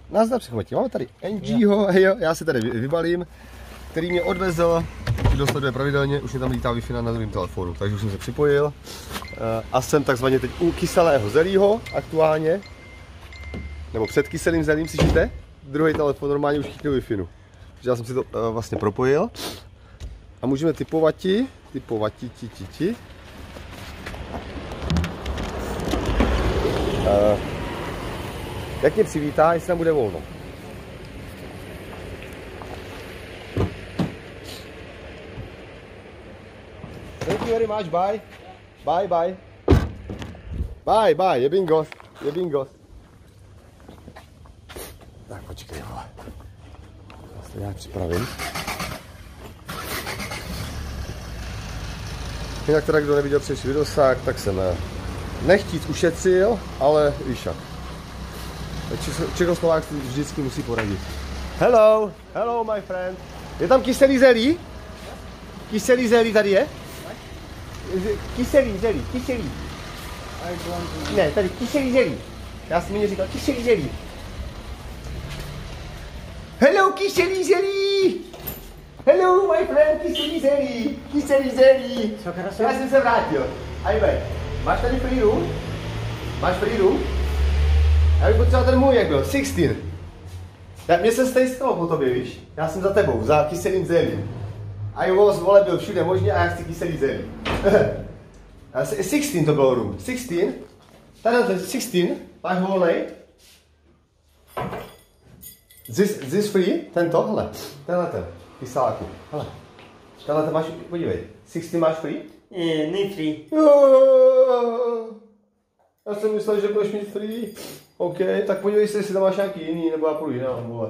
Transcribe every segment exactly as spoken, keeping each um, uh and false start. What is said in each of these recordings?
Nazdar přechovatí. Máme tady N G ho, jo, já se tady vybalím, který mě odvezl, kdo sleduje pravidelně, už mě tam lítá Wi-Fi na druhém telefonu, takže už jsem se připojil. A jsem takzvaně teď u kyselého zelího aktuálně, nebo před kyselým zelím, slyšíte? Druhý telefon normálně už chytnul Wi-Fi. Takže já jsem si to uh, vlastně propojil. A můžeme typovati, typovati, ti, ti, ti. Uh, jak mě přivítá, jestli tam bude volno. Thank you very much, bye. Bye, bye. Bye, bye, je bingos, je bingos. Tak počkej, vole. Já se nějak připravím. Jinak teda, kdo neviděl předší videosák, tak jsem nechtíc ušetřil, ale víš jak. Čechoslovák vždycky musí poradit. Hello, hello my friend. Je tam kyselý zelí? Kyselý zelí tady je? Kyselý zelí, kyselý. Ne, tady kyselý zelí. Já jsem mi říkal kyselý zelí. Hello, kyselý zelí! Hello, my friend, kyselý zelí! Kyselý zelí! Já jsem se vrátil. I'm back. Máš tady free room? Máš free room? Já bych potřeboval ten můj, jak byl, šestnáct. Já, mě se stej stalo po tobě, víš? Já jsem za tebou, za kyselým zelím. I was, vole, byl všude možně a já chci kyselý zelí. šestnáct to bylo room. šestnáct? Tady to je šestnáct, máš volnej? This, this free? Tento, hele, tenhle ten, kysáku, hele. Tenhle ten máš, podívej, šestnáct máš free? Je, ne free. Já jsem myslel, že budeš mít free. OK, tak podívej se, jestli tam máš nějaký jiný, nebo já půjdu jinam, vole.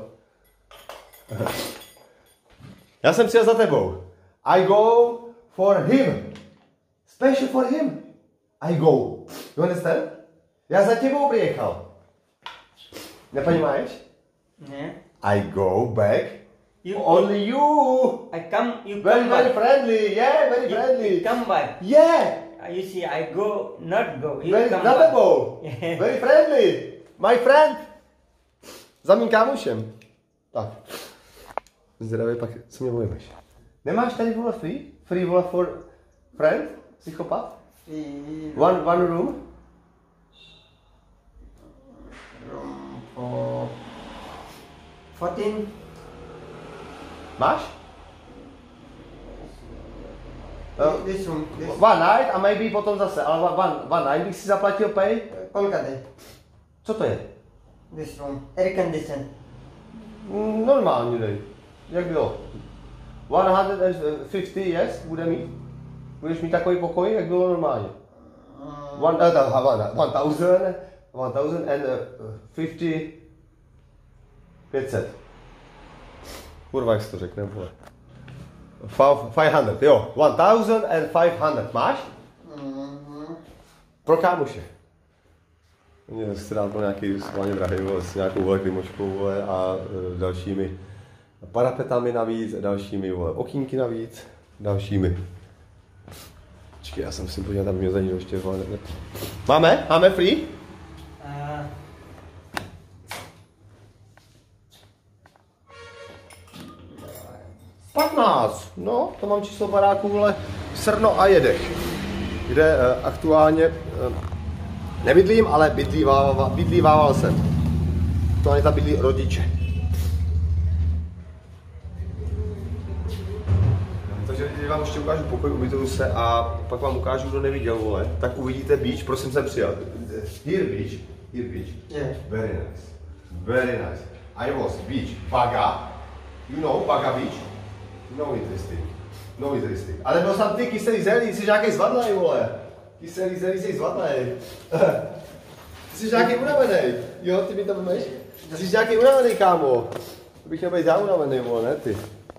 Já jsem přijel za tebou. I go for him. Special for him. I go. You understand? Já za tebou přijechal. Neponímáš? Ne. I go back. You Only you. I come, you Very, come very back. friendly. Yeah, very You- friendly. You come back. Yeah. You see, I go, not go. You Very come za back. tebou. Very friendly. My friend. Za mým kámošem. Tak. Zdravě, pak co mě vojmeš. Nemáš tady vole free? Free vole for friend? Psychopat? Free One, one room? room for fourteen. Máš? Uh, This room. This. one night a maybe potom zase, ale one, one night bych si zaplatil pay. Kolika day? Co to je? This room. Air condition. Mm, normální dej. Jak bylo? one fifty, yes, bude mít? Budeš mít takový pokoj, jak bylo normálně? Mm. One, uh, one, one thousand, one thousand and uh, fifty, pět set. Kurva, jak se to řekne, vole. five hundred, jo, one thousand and five hundred, máš? Mm-hmm. Pro kámoše. Mě chci dát nějaký schválně drahý, vole, s nějakou vole klimočkou, vole, a e, dalšími parapetami navíc, a dalšími, vole, okýnky navíc, dalšími. Počkej, já jsem si podívat, aby mě za ní ještě, vole, ne... Máme? Máme free? Uh, patnáct, no, to mám číslo baráku, vole, Srno a Jedech, kde e, aktuálně e, nebydlím, ale bydlívával, bydlívával jsem. To ani tam bydlí rodiče. Takže teď vám ještě ukážu pokoj, ubytuju se a pak vám ukážu, kdo neviděl, vole, tak uvidíte beach, prosím jsem přijel. Here beach, here beach. Yeah. Very nice, very nice. I was beach, Baga, you know Baga beach? No interesting, no interesting. Ale byl jsem ty kyselý zelí, jsi nějaký zvadlej, vole. Kyselý zelí, jsi zvadlej. Ty jsi nějaký unavený, jo, ty mi tam vemeš? Ty jsi nějaký unavený, kámo. To bych měl být já unavený, vole, ne ty.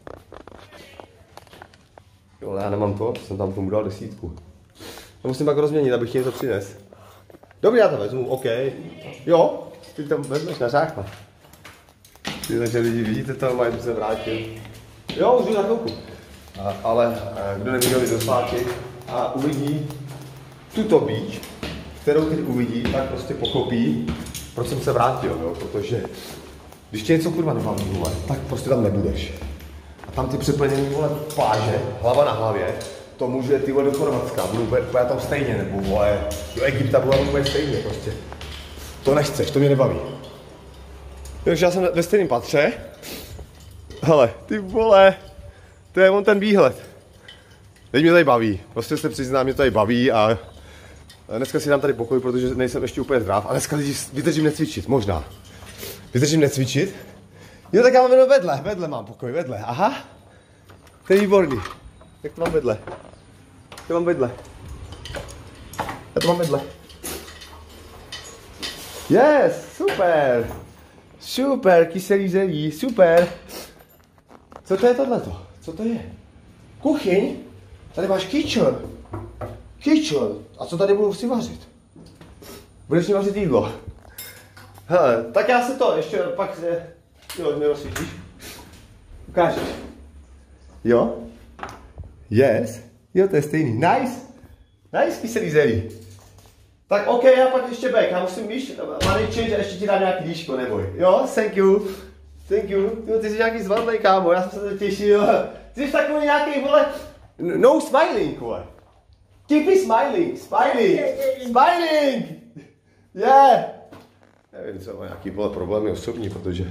Jo, ale já nemám to, jsem tam tomu dal desítku. To musím pak rozměnit, abych ti to přines. Dobrý, já to vezmu, OK. Jo, ty to vezmeš na záchvat. Ty takže lidi vidíte to, mají se vrátil. Jo, už jdu na chvilku. A, ale a, kdo neviděl videosláky a uvidí tuto beach, kterou teď uvidí, tak prostě pochopí, proč jsem se vrátil, jo? Protože Když tě něco kurva nebaví, vole, tak prostě tam nebudeš. A tam ty přeplněný, vole, pláže, hlava na hlavě, to může ty vole do Chorvatska, budu úplně tam stejně, nebo vole, do Egypta budu úplně stejně, prostě. To nechceš, to mě nebaví. Takže já jsem ve stejném patře. Hele, ty vole, to je on ten výhled. Teď mě tady baví, prostě se přiznám, mě to tady baví a dneska si dám tady pokoj, protože nejsem ještě úplně zdrav a dneska vydržím necvičit, možná. Vydržím necvičit? Jo, tak já mám jenom vedle, vedle mám pokoj, vedle, aha. To je výborný. Jak to mám vedle? To mám vedle. Já to mám vedle. Yes, super. Super, kyselý zelí, super. Co to je tohleto? Co to je? Kuchyň? Tady máš kitchen. Kitchen. A co tady budu si vařit? Budeš mi vařit jídlo. Hele, tak já se to ještě pak... Jo, mě rozsvítíš. Ukážeš. Jo? Yes. Jo, to je stejný. Nice. Nice, kyselý zelí. Tak ok, já pak ještě back. Já musím, víš, malý change a ještě ti dám nějaký líško, neboj. Jo, thank you. Thank you. Jo, ty jsi nějaký zvadlej, kámo, já jsem se to těšil. Ty jsi takový nějaký, vole, no smiling, vole. Keep me smiling, smiling, smiling. Yeah. Nevím, co má nějaký, vole, problémy osobní, protože...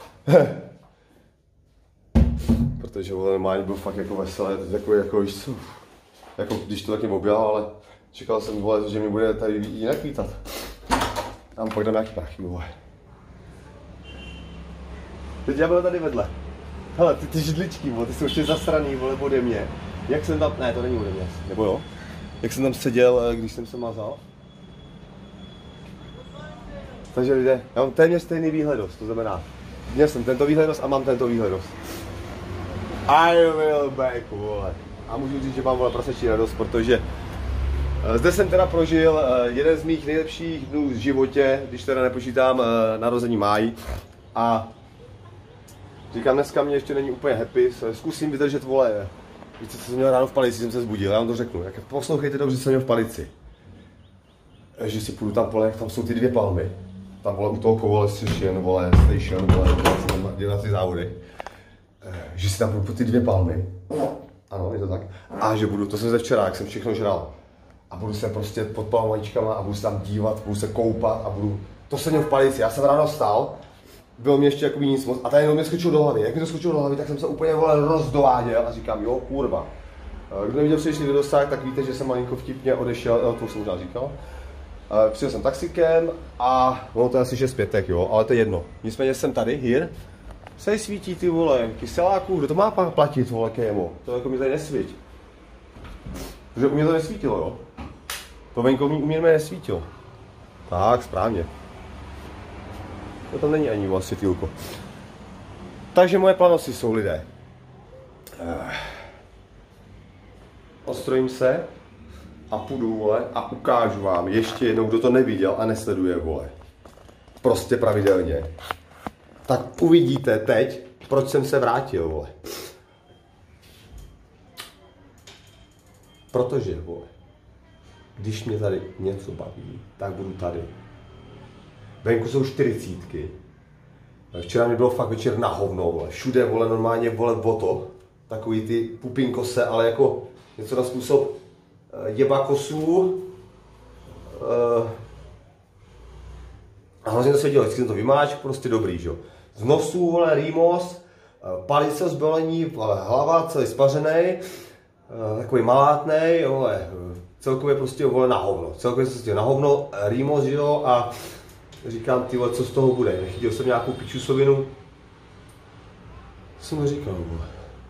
protože, vole, normálně byl fakt jako veselé, to je takový, jako, víš co, jako, když to taky objel, ale čekal jsem, vole, že mi bude tady jinak vítat. Tam pak dám nějaký prachy, vole. Teď já byl tady vedle. Hele, ty, ty židličky, vole, ty jsou ještě zasraný, vole, ode mě. Jak jsem tam, ne, to není ode mě, nebo jo? Jak jsem tam seděl, když jsem se mazal. Takže lidé, já mám téměř stejný výhledost, to znamená, měl jsem tento výhledost a mám tento výhledost. I will back, vole. A můžu říct, že mám, vole, prasečí radost, protože zde jsem teda prožil jeden z mých nejlepších dnů v životě, když teda nepočítám narození máj. A říkám, dneska mě ještě není úplně happy, zkusím vydržet, vole. Víte, co jsem měl ráno v Palici, jsem se zbudil, já vám to řeknu. Jak poslouchejte dobře, co jsem měl v Palici. Že si půjdu tam pole, jak tam jsou ty dvě palmy. Tam, vole, u toho kovole station, vole, station, vole, dělat ty závody. Že si tam půjdu po ty dvě palmy. Ano, je to tak. A že budu, to jsem ze včera, jak jsem všechno žral. A budu se prostě pod palmačkama a budu se tam dívat, budu se koupat a budu... To jsem měl v Palici, já jsem ráno vstal, bylo mě ještě jakoby nic moc a tady jenom mě skočil do hlavy. Jak mi to skočilo do hlavy, tak jsem se úplně, vole, rozdováděl a říkám, jo, kurva. Kdo neviděl předešlý videosák, tak víte, že jsem malinko vtipně odešel, to jsem možná říkal. Přijel jsem taxikem a ono to je asi šest pětek, jo, ale to je jedno. Nicméně jsem tady, here. Se svítí, ty vole, kyseláků, kdo to má pak platit, vole, kémo? To jako mi tady nesvíť. Protože u mě to nesvítilo, jo. To venkovní u mě nesvítilo. Tak, správně. To tam není ani u vás světýlko. Takže moje planosti jsou, lidé. Ostrojím se a půjdu, vole, a ukážu vám ještě jednou, kdo to neviděl a nesleduje, vole. Prostě pravidelně. Tak uvidíte teď, proč jsem se vrátil, vole. Protože, vole, když mě tady něco baví, tak budu tady. Venku jsou čtyřicítky. Včera mi bylo fakt večer na hovno, vole. Všude, vole, normálně, vole, voto. Takový ty pupinkose, ale jako něco na způsob uh, jebakosů. Uh, a hlavně to se dělo, vždycky jsem to vymáč, prostě dobrý, že jo. Z nosu, vole, rýmos, uh, palice zbolení, vole, hlava, celý spařený, uh, takový malátnej, vole, uh, celkově prostě, vole, na hovno. Celkově jsem se na hovno, rýmos, že jo, a říkám, ty vole, co z toho bude. Nechytil jsem nějakou pičusovinu. Co jsem říkal, vole.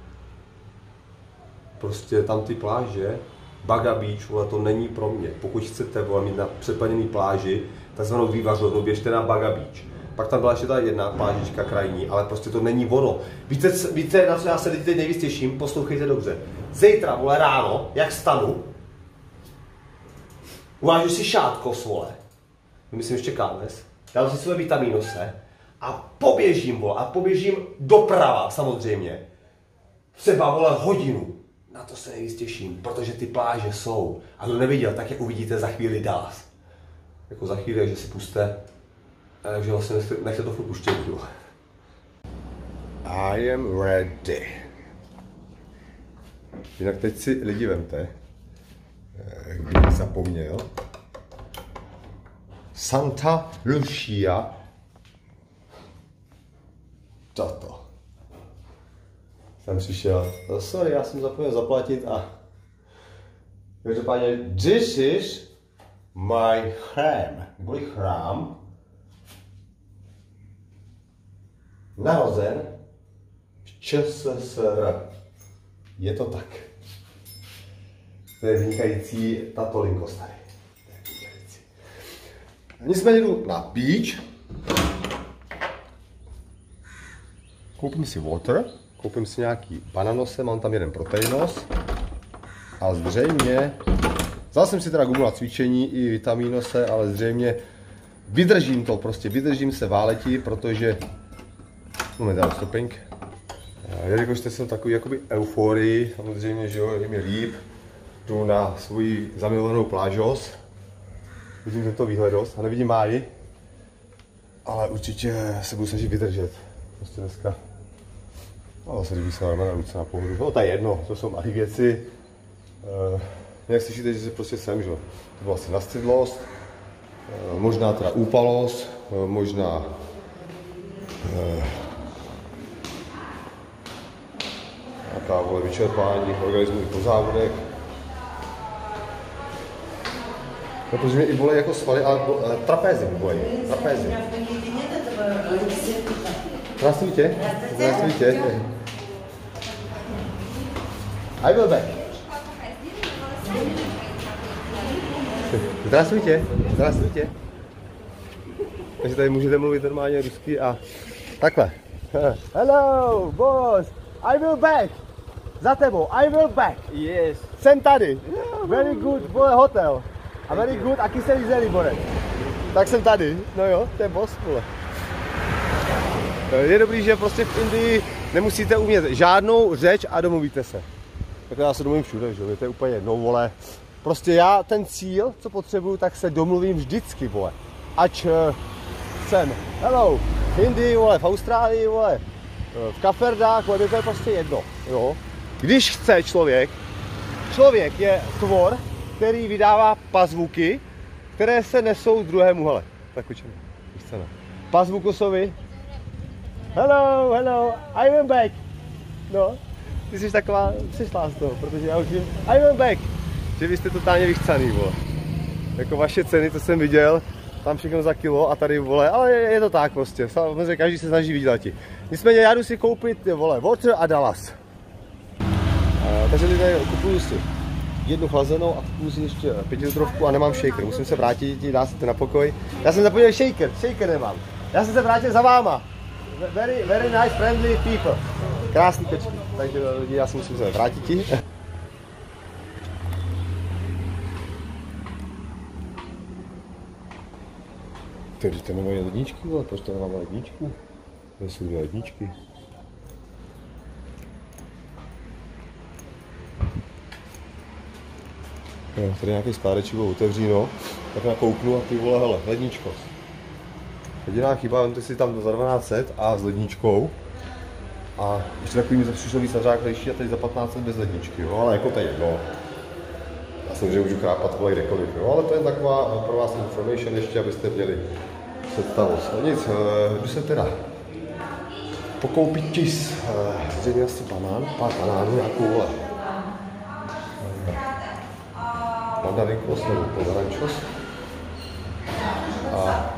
Prostě tam ty pláže, Baga Beach, vole, to není pro mě. Pokud chcete, vole, mít na přeplněný pláži, takzvanou vývařovnu, běžte na Baga Beach. Pak tam byla ještě ta jedna plážička krajní, ale prostě to není ono. Víte, víte, na co já se teď nejvíc těším? Poslouchejte dobře. Zítra, vole, ráno, jak stanu, uvážu si šátkos, vole. Myslím ještě káles. Dám si své vitamínose a poběžím, vole, a poběžím doprava, samozřejmě. Třeba, vole, hodinu. Na to se nejvíc těším, protože ty pláže jsou. A kdo neviděl, tak je uvidíte za chvíli Dallas. Jako za chvíli, že si puste, takže vlastně nechte to furt puštět, jo. I am ready. Jinak teď si lidi vemte, kdybych zapomněl. Santa Lucia. Toto. Jsem přišel, no sorry, já jsem zapomněl zaplatit a každopádně, this is my chrám, neboli chrám, narozen v ČSSR. Je to tak. To je vynikající tato linkost tady. To je vynikající. Nicméně jdu na beach. Koupím si water, koupím si nějaký bananose, mám tam jeden proteinos. A zřejmě, vzal jsem si teda gumu na cvičení i vitamínose, ale zřejmě vydržím to, prostě vydržím se váleti, protože, moment, dám stopping. Jelikož jsem takový jakoby euforii, samozřejmě, že jo, je mi líp, jdu na svoji zamilovanou plážos, vidím tento výhledost a nevidím máji, ale určitě se budu snažit vydržet, prostě dneska, no zase líbí se na ruce na pohodu, no to je jedno, to jsou malé věci, uh, jak slyšíte, že se prostě jsem, že to byla asi nastydlost, uh, možná teda úpalost, uh, možná uh, nějaká vole vyčerpání organismu i po závodech. No, protože mě i bolej jako svaly, ale uh, trapézy mi bolej, trapézy. Zdravstvíte. Zdravstvíte. I will back. Zdravstvíte. Zdravstvíte. Takže tady můžete mluvit normálně rusky a takhle. Hello, boss. I will back. Za tebou. I will back. Yes. Jsem tady. Very good, vole, hotel. A very good, a kyselý zelí, Borec. Tak jsem tady. No jo, to je boss, vole. Je dobrý, že prostě v Indii nemusíte umět žádnou řeč a domluvíte se. Tak já se domluvím všude, že to je úplně jedno, vole. Prostě já ten cíl, co potřebuju, tak se domluvím vždycky, vole. Ať uh, jsem, hello, v Indii, vole, v Austrálii, vole, v Kaferdách, vole, to je prostě jedno, jo. Když chce člověk, člověk je tvor, který vydává pazvuky, které se nesou druhému, hele. Tak učím, chceme. Pazvukosovi. Hello, hello, I'm back. No, ty jsi taková přišla z toho, protože já už vím, I'm back. Že vy jste totálně vychcaný, vole. Jako vaše ceny, to jsem viděl, tam všechno za kilo a tady, vole, ale je, je to tak prostě, samozřejmě každý se snaží vydělat. Nicméně já jdu si koupit, vole, water a Dallas. A, takže tady kupuju si jednu chlazenou a kupuju si ještě pětilitrovku a nemám shaker, musím se vrátit, dá se to na pokoj. Já jsem zapomněl shaker, shaker nemám. Já jsem se vrátil za váma. Very, very nice, friendly people. Krásný tečky. Takže lidi, já si musím se vrátit. Tady to nemají ledničky, ale proč to nemáme ledničku? Tady jsou dvě ledničky. Jo, tady nějaký skládačí bylo otevříno, tak nakouknu a ty vole, hele, ledničko. Jediná chyba, vemte si tam za dvanáct set a s ledničkou. A ještě takový mi přišlo víc nařáklejší a tady za patnáct set bez ledničky, jo, ale jako to je jedno. Já samozřejmě můžu chrápat vole kdekoliv, jo, ale to je taková pro vás information ještě, abyste měli představu. No nic, jdu se teda pokoupit tis, zřejmě asi banán, pár banánů, nějakou vole. Mandarinkos nebo pomerančos. A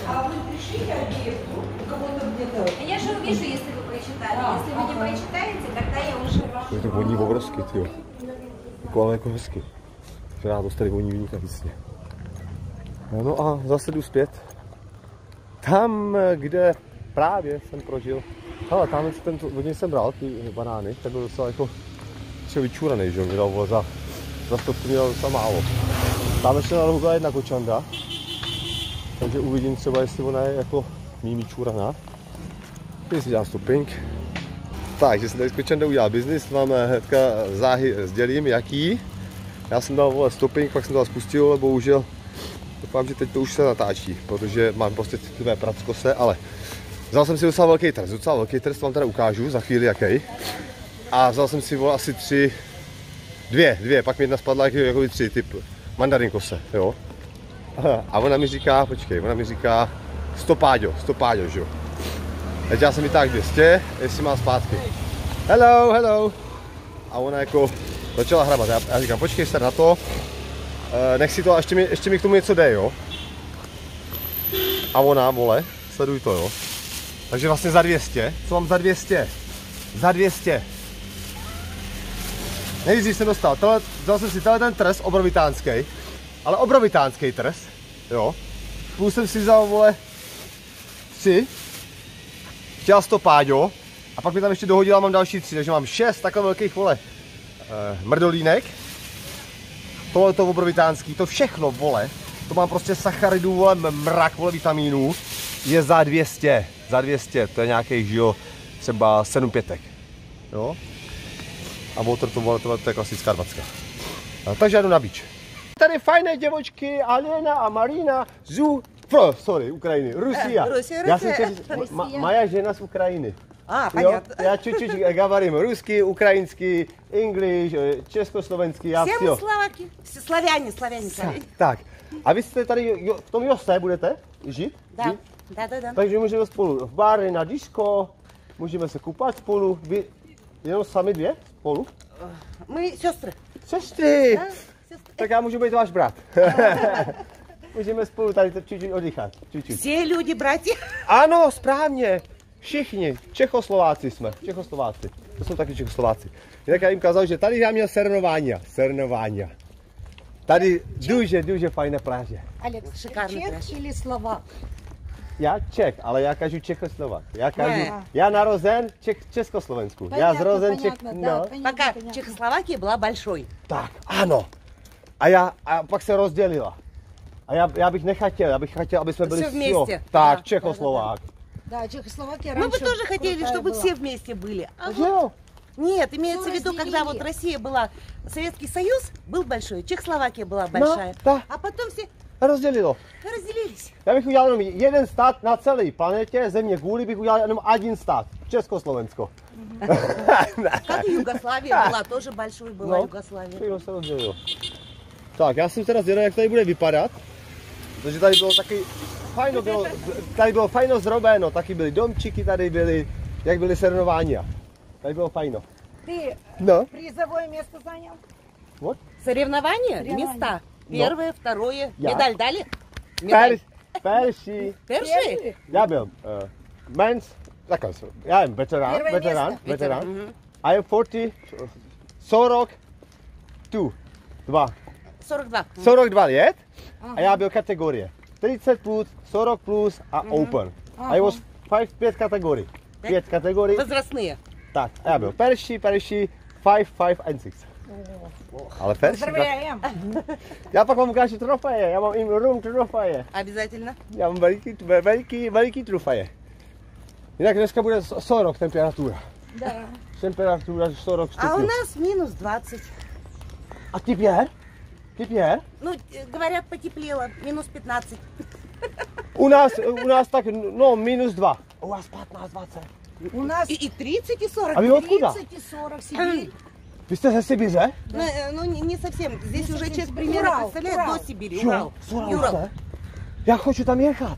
Я же увижу, если вы прочитали. Если вы не прочитаете, тогда я уже... je to voní obrovsky, tyjo. Jako, ale jako hezky. Která to tady voní vynikajícně. No a zase jdu zpět. Tam, kde právě jsem prožil. Hele, tam ten, od něj jsem bral ty banány, ten byl docela jako třeba vyčúraný, že jo, mi dal vole za, za stovku mi dal docela málo. Tam ještě na rohu byla jedna kočanda, takže uvidím třeba, jestli ona je jako mými čůraná. Teď si dělám stopping. Tak, že jsem tady s kočandou udělal biznis, vám hnedka záhy sdělím, jaký. Já jsem dal vole stopping, pak jsem to spustil, ale bohužel doufám, že teď to už se natáčí, protože mám prostě citlivé prackose, ale Vzal jsem si docela velký trst, docela velký trst, vám tady ukážu za chvíli jaký. A vzal jsem si vole asi tři, dvě, dvě, pak mi jedna spadla jako, jako tři, typ mandarin kose, jo. A ona mi říká, počkej, ona mi říká sto páďo, sto páďo, že jo. Teď já jsem mi tak dvě stě, jestli mám zpátky. Hello, hello. A ona jako začala hrabat, já, já říkám, počkej se na to, nech si to a ještě mi, ještě mi k tomu něco dej, jo. A ona, vole, sleduj to, jo. Takže vlastně za dvě stě, co mám za dvě stě? Za dvě stě. Nejdřív jsem dostal, tohle, vzal jsem si tenhle ten trest obrovitánský, ale obrovitánský trest, jo. Plus jsem si vzal, vole, tři, chtěl sto páďo, a pak mi tam ještě dohodila, mám další tři, takže mám šest takhle velkých, vole, eh, mrdolínek. Tohle to obrovitánský, to všechno, vole, to mám prostě sacharidů, vole, mrak, vole, vitamínů, je za dvě stě, za dvě stě, to je nějakých, že jo, třeba sedm pětek, jo. A water to, vole, to, to je klasická dvacka. Takže jdu na beach. Tady fajné děvočky, Alena a Marina z Pro, sorry, Ukrajiny, Rusia. Rusia, Já jsem Rusia. chtěl, ma, moja žena z Ukrajiny. А, понятно. Jo, já čуть-čuť говорím rusky, ukrajinsky, English, československý, já Все jo. мы словаки, все славяне, славяне, славяне. Tak, a vy jste tady jo, v tom Jose budete žít? Да, Žít? да, да, да. Takže můžeme spolu v báry, na disco, můžeme se koupat spolu, vy jenom sami dvě spolu? Мы сестры. Sestry! Да, сестры. Tak já můžu být váš brat. Můžeme spolu tady čуть-čуть oddychat. Čуть-čуть. Все люди, братья. Ano, správně. Všichni. Čechoslováci jsme. Čechoslováci. To jsou taky Čechoslováci. Jinak já jim kázal, že tady já měl Sernování. Sernování. Tady duže, duže fajné pláže. Алекс, шикарный пляж. Čech или Slovak? Já Čech, ale já kažu Čechoslovák. Já kažu, Ne. já narozen Čech, Československu. Já zrozen Čech, понятно, да, no. понятно, Пока понятно. Чехословакия была большой. Tak, ano. A já, a pak se rozdělila. A já, já bych nechtěl, já bych chtěl, aby jsme byli Все вместе. Tak, Да, Čechoslovák. Да, Чехословакия Мы бы раньше тоже хотели, крутая чтобы была. все вместе были. А Takže jo. нет, имеется в Всё виду, когда вот разделили. Россия была, Советский Союз был большой, Чехословакия была No, большая. tak, А потом все rozdělilo. разделились. Já bych udělal jenom jeden stát na celé planetě, země gůly bych udělal jenom jeden stát. Československo. Как и Югославия была, тоже большой была No. Югославия. Jo, se rozdělilo. Tak, já jsem teda zvědavý, jak tady bude vypadat. Protože tady bylo taky fajno, bylo, tady bylo fajno zrobeno, taky byly domčíky, tady byly, jak byly Sernování. Tady bylo fajno. Ты No, призовое место занял? вот. Соревнования, Соревнования. места. No. Первое, второе. Я. Medalь дали? Медаль. Per, perší. Перший? Já byl uh, men's, takhle, já jsem veterán, Первое veterán, место. veterán. Mhm. I am forty, сорок two, dva. сорок два. сорок dva let a já byl kategorie třicet plus, сорок plus a open. A já was five, pět kategorií. Pět kategorií. Возрастные. Tak, a já byl perší, perší, five, five and six. Ale perší, tak, Поздравляем! já pak vám ukážu trofeje, já mám i room trofeje. Обязательно. Já mám veliký, veliký, veliký trofeje. Jinak dneska bude сорок temperatura. Да. Temperatura сорок А у stupňů. нас минус двадцать. A теперь? Теперь? Ну, э, говорят, потеплело. Минус пятнадцать. U nás, u nás tak, no, minus dva. U vás patnáct, dvacet. У нас И, и тридцать, и сорок. A vy odkuda? тридцать и сорок, Сибирь. Vy jste ze Sibiře? Ну, э, ну, не, не совсем. Здесь Не уже совсем. человек примерно Урал, представляет Урал. до Сибири. Jo, Урал. z Uralce. Урал. Já хочу tam jechat.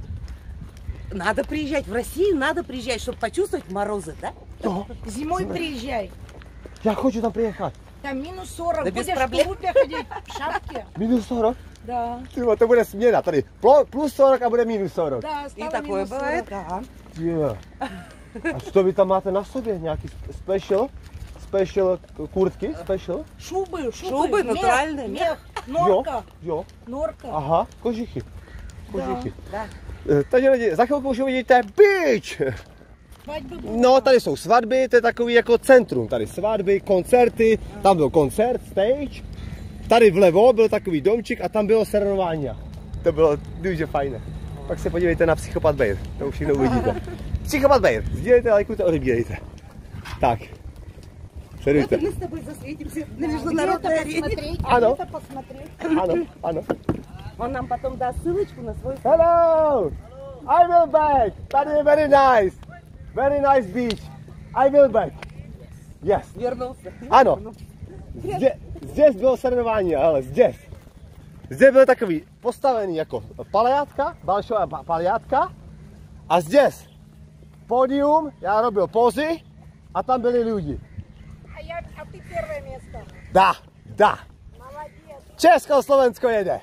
Надо приезжать в Россию, надо приезжать, чтобы почувствовать морозы, да? Jo, Зимой приезжай. já хочу tam přijet. Там минус сорок. Да без Будешь в проблем. тулупе ходить, в šapке. Minus сорок? Да. Tyjo, to bude směna tady. Plo- Plus сорок a bude minus сорок. Да, И стало такое минус бывает, сорок. да. Jo. A co vy tam máte na sobě? Nějaký special? Special kurtky? Special? Шубы, шубы. Шубы мех, натуральные, Мех, Jo, норка, jo. норка. Aha, kožichy. Kožichy. Да. Eh, Takže lidi, za chvilku už uvidíte beach. Свадьбы будут. No, tady jsou svatby, to je takový jako centrum. Tady svatby, koncerty, tam byl koncert, stage. Tady vlevo byl takový domčik a tam bylo sernování. To bylo дуже fajné. Pak se podívejte na Psychopat Bear, to už všechno uvidíte. Psychopat Bear, sdílejte, lajkujte, odebírejte. Tak, sledujte. Мы с тобой засветимся на Где-то международной арене. посмотреть, А ну? где-то посмотреть. Ano, ano. Он нам потом даст ссылочку на свой сайт. Hello! I will back. Tady je very nice. Very nice beach. I will back. Yes. Вернулся. Ano. Zde, zde bylo sledování, ale zde. Zde byl takový postavený jako paliátka, balšová pa- paliátka. A zde pódium, já robil pózy a tam byli lidi. А я, а ты первое место. Dá, dá. Молодец. Česko, Slovensko jede.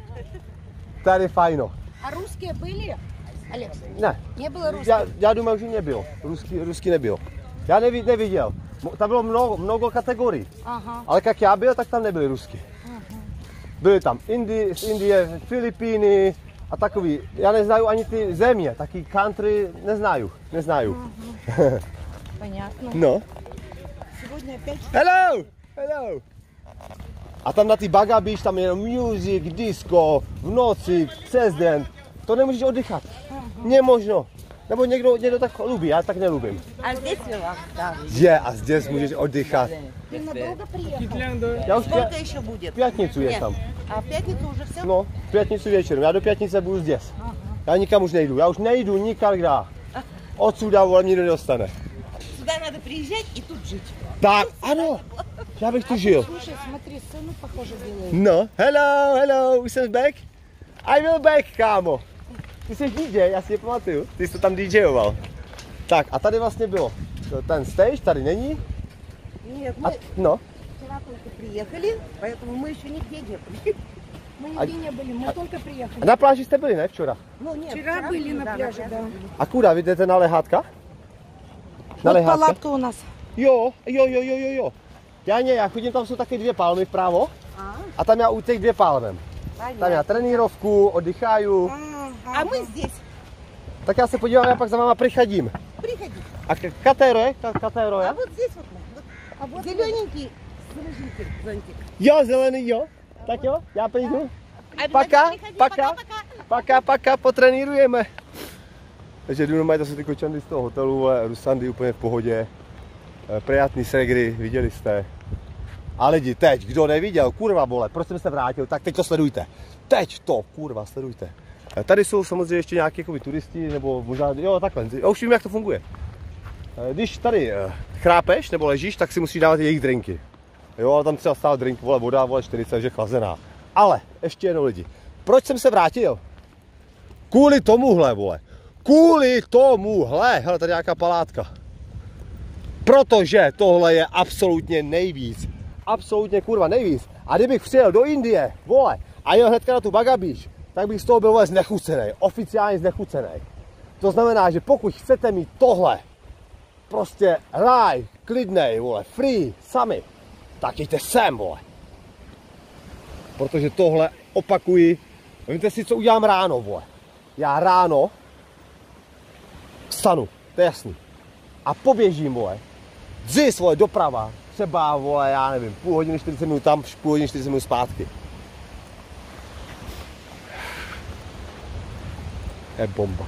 Tady fajno. А rусские были? Олег, Ne, не было русских? já, já думаю, že nebyl. Ruský, ruský nebyl. Já nevi, neviděl. Mo- Tam bylo mnoho, mnoho kategorií. Ага. Ale jak já byl, tak tam nebyly rusky. Byly tam Indi, z Indie, Filipíny a takový. Já neznaju ani ty země, taky country neznaju. Neznaju. Понятно. No. Сегодня опять Hello! Hello! A tam na ty Baga Beach, tam je music, disco, v noci, přes den. To nemůžeš oddychat. Nemožno. Nebo někdo, někdo tak lubí, já tak nelubím. А здесь вам, да. Je, a zde můžeš oddychat. ты надолго приехал? Já už Сколько pě- еще будет? pětnicu je Нет. tam. А в пятницу уже все? No, v pětnicu večer. Já do pětnice budu zde. Já nikam už nejdu. Já už nejdu nikam. Odsuda vole mě nedostane. Сюда надо приезжать и тут жить. Tak, ano. Já bych tu žil. Слушай, смотри, сцену похоже делают. No, hello, hello, už jsem back? I will back, kámo. Ty jsi D J, já si je pamatuju. Ty jsi to tam DJoval. Tak, a tady vlastně bylo ten stage, tady není. Нет, A, мы no, вчера только приехали, поэтому мы еще нигде не были. Мы А- нигде не были, мы только a приехали. na pláži jste byli, ne, včera? Ну, нет, Вчера были на да, пляже, да. A kuda, vy jdete na lehátka? Na Вот lehátka? палатка у нас. Jo, jo, jo, jo, jo, jo. Já ne, já chodím, tam jsou taky dvě palmy vpravo. A tam já u těch dvě palmem. Tam já trenírovku, oddychaju. А мы здесь. Tak já se podívám, já pak za váma přichodím. Приходи. A k- katero je? Ka- Katero je? А вот здесь вот, мы. Вот А вот зелененький с рыженьким зонтик. Jo, zelený, jo. Tak jo, já přijdu. Обязательно Paka, приходи, paka, пока. paka, paka, potrenírujeme. Takže jdu normálně, to jsou ty kočandy z toho hotelu, ale Rusandy úplně v pohodě. Eh, Prijatný segry, viděli jste. A lidi, teď, kdo neviděl, kurva vole, proč jsem se vrátil, tak teď to sledujte. Teď to, kurva, sledujte. Eh, Tady jsou samozřejmě ještě nějaký jakoby, turisti, nebo možná, jo, takhle, já už vím, jak to funguje. Eh, Když tady eh, chrápeš nebo ležíš, tak si musíš dávat jejich drinky. Jo, ale tam třeba stál drink, vole, voda, vole, čtyřicet, že chlazená. Ale, ještě jednou lidi, proč jsem se vrátil? Kvůli tomuhle, vole. Kvůli tomuhle, hele, tady nějaká palátka. Protože tohle je absolutně nejvíc. Absolutně kurva nejvíc. A kdybych přijel do Indie, vole, a jel hnedka na tu Baga Beach, tak bych z toho byl vole znechucený. Oficiálně znechucený. To znamená, že pokud chcete mít tohle, prostě ráj, klidnej, vole, free, sami, tak jděte sem, vole. Protože tohle opakuji. Víte si, co udělám ráno, vole. Já ráno vstanu, to je jasný. A poběžím, vole. Dzis, vole, doprava. Třeba, vole, já nevím, půl hodiny, čtyřicet minut tam, půl hodiny, čtyřicet minut zpátky. Je bomba.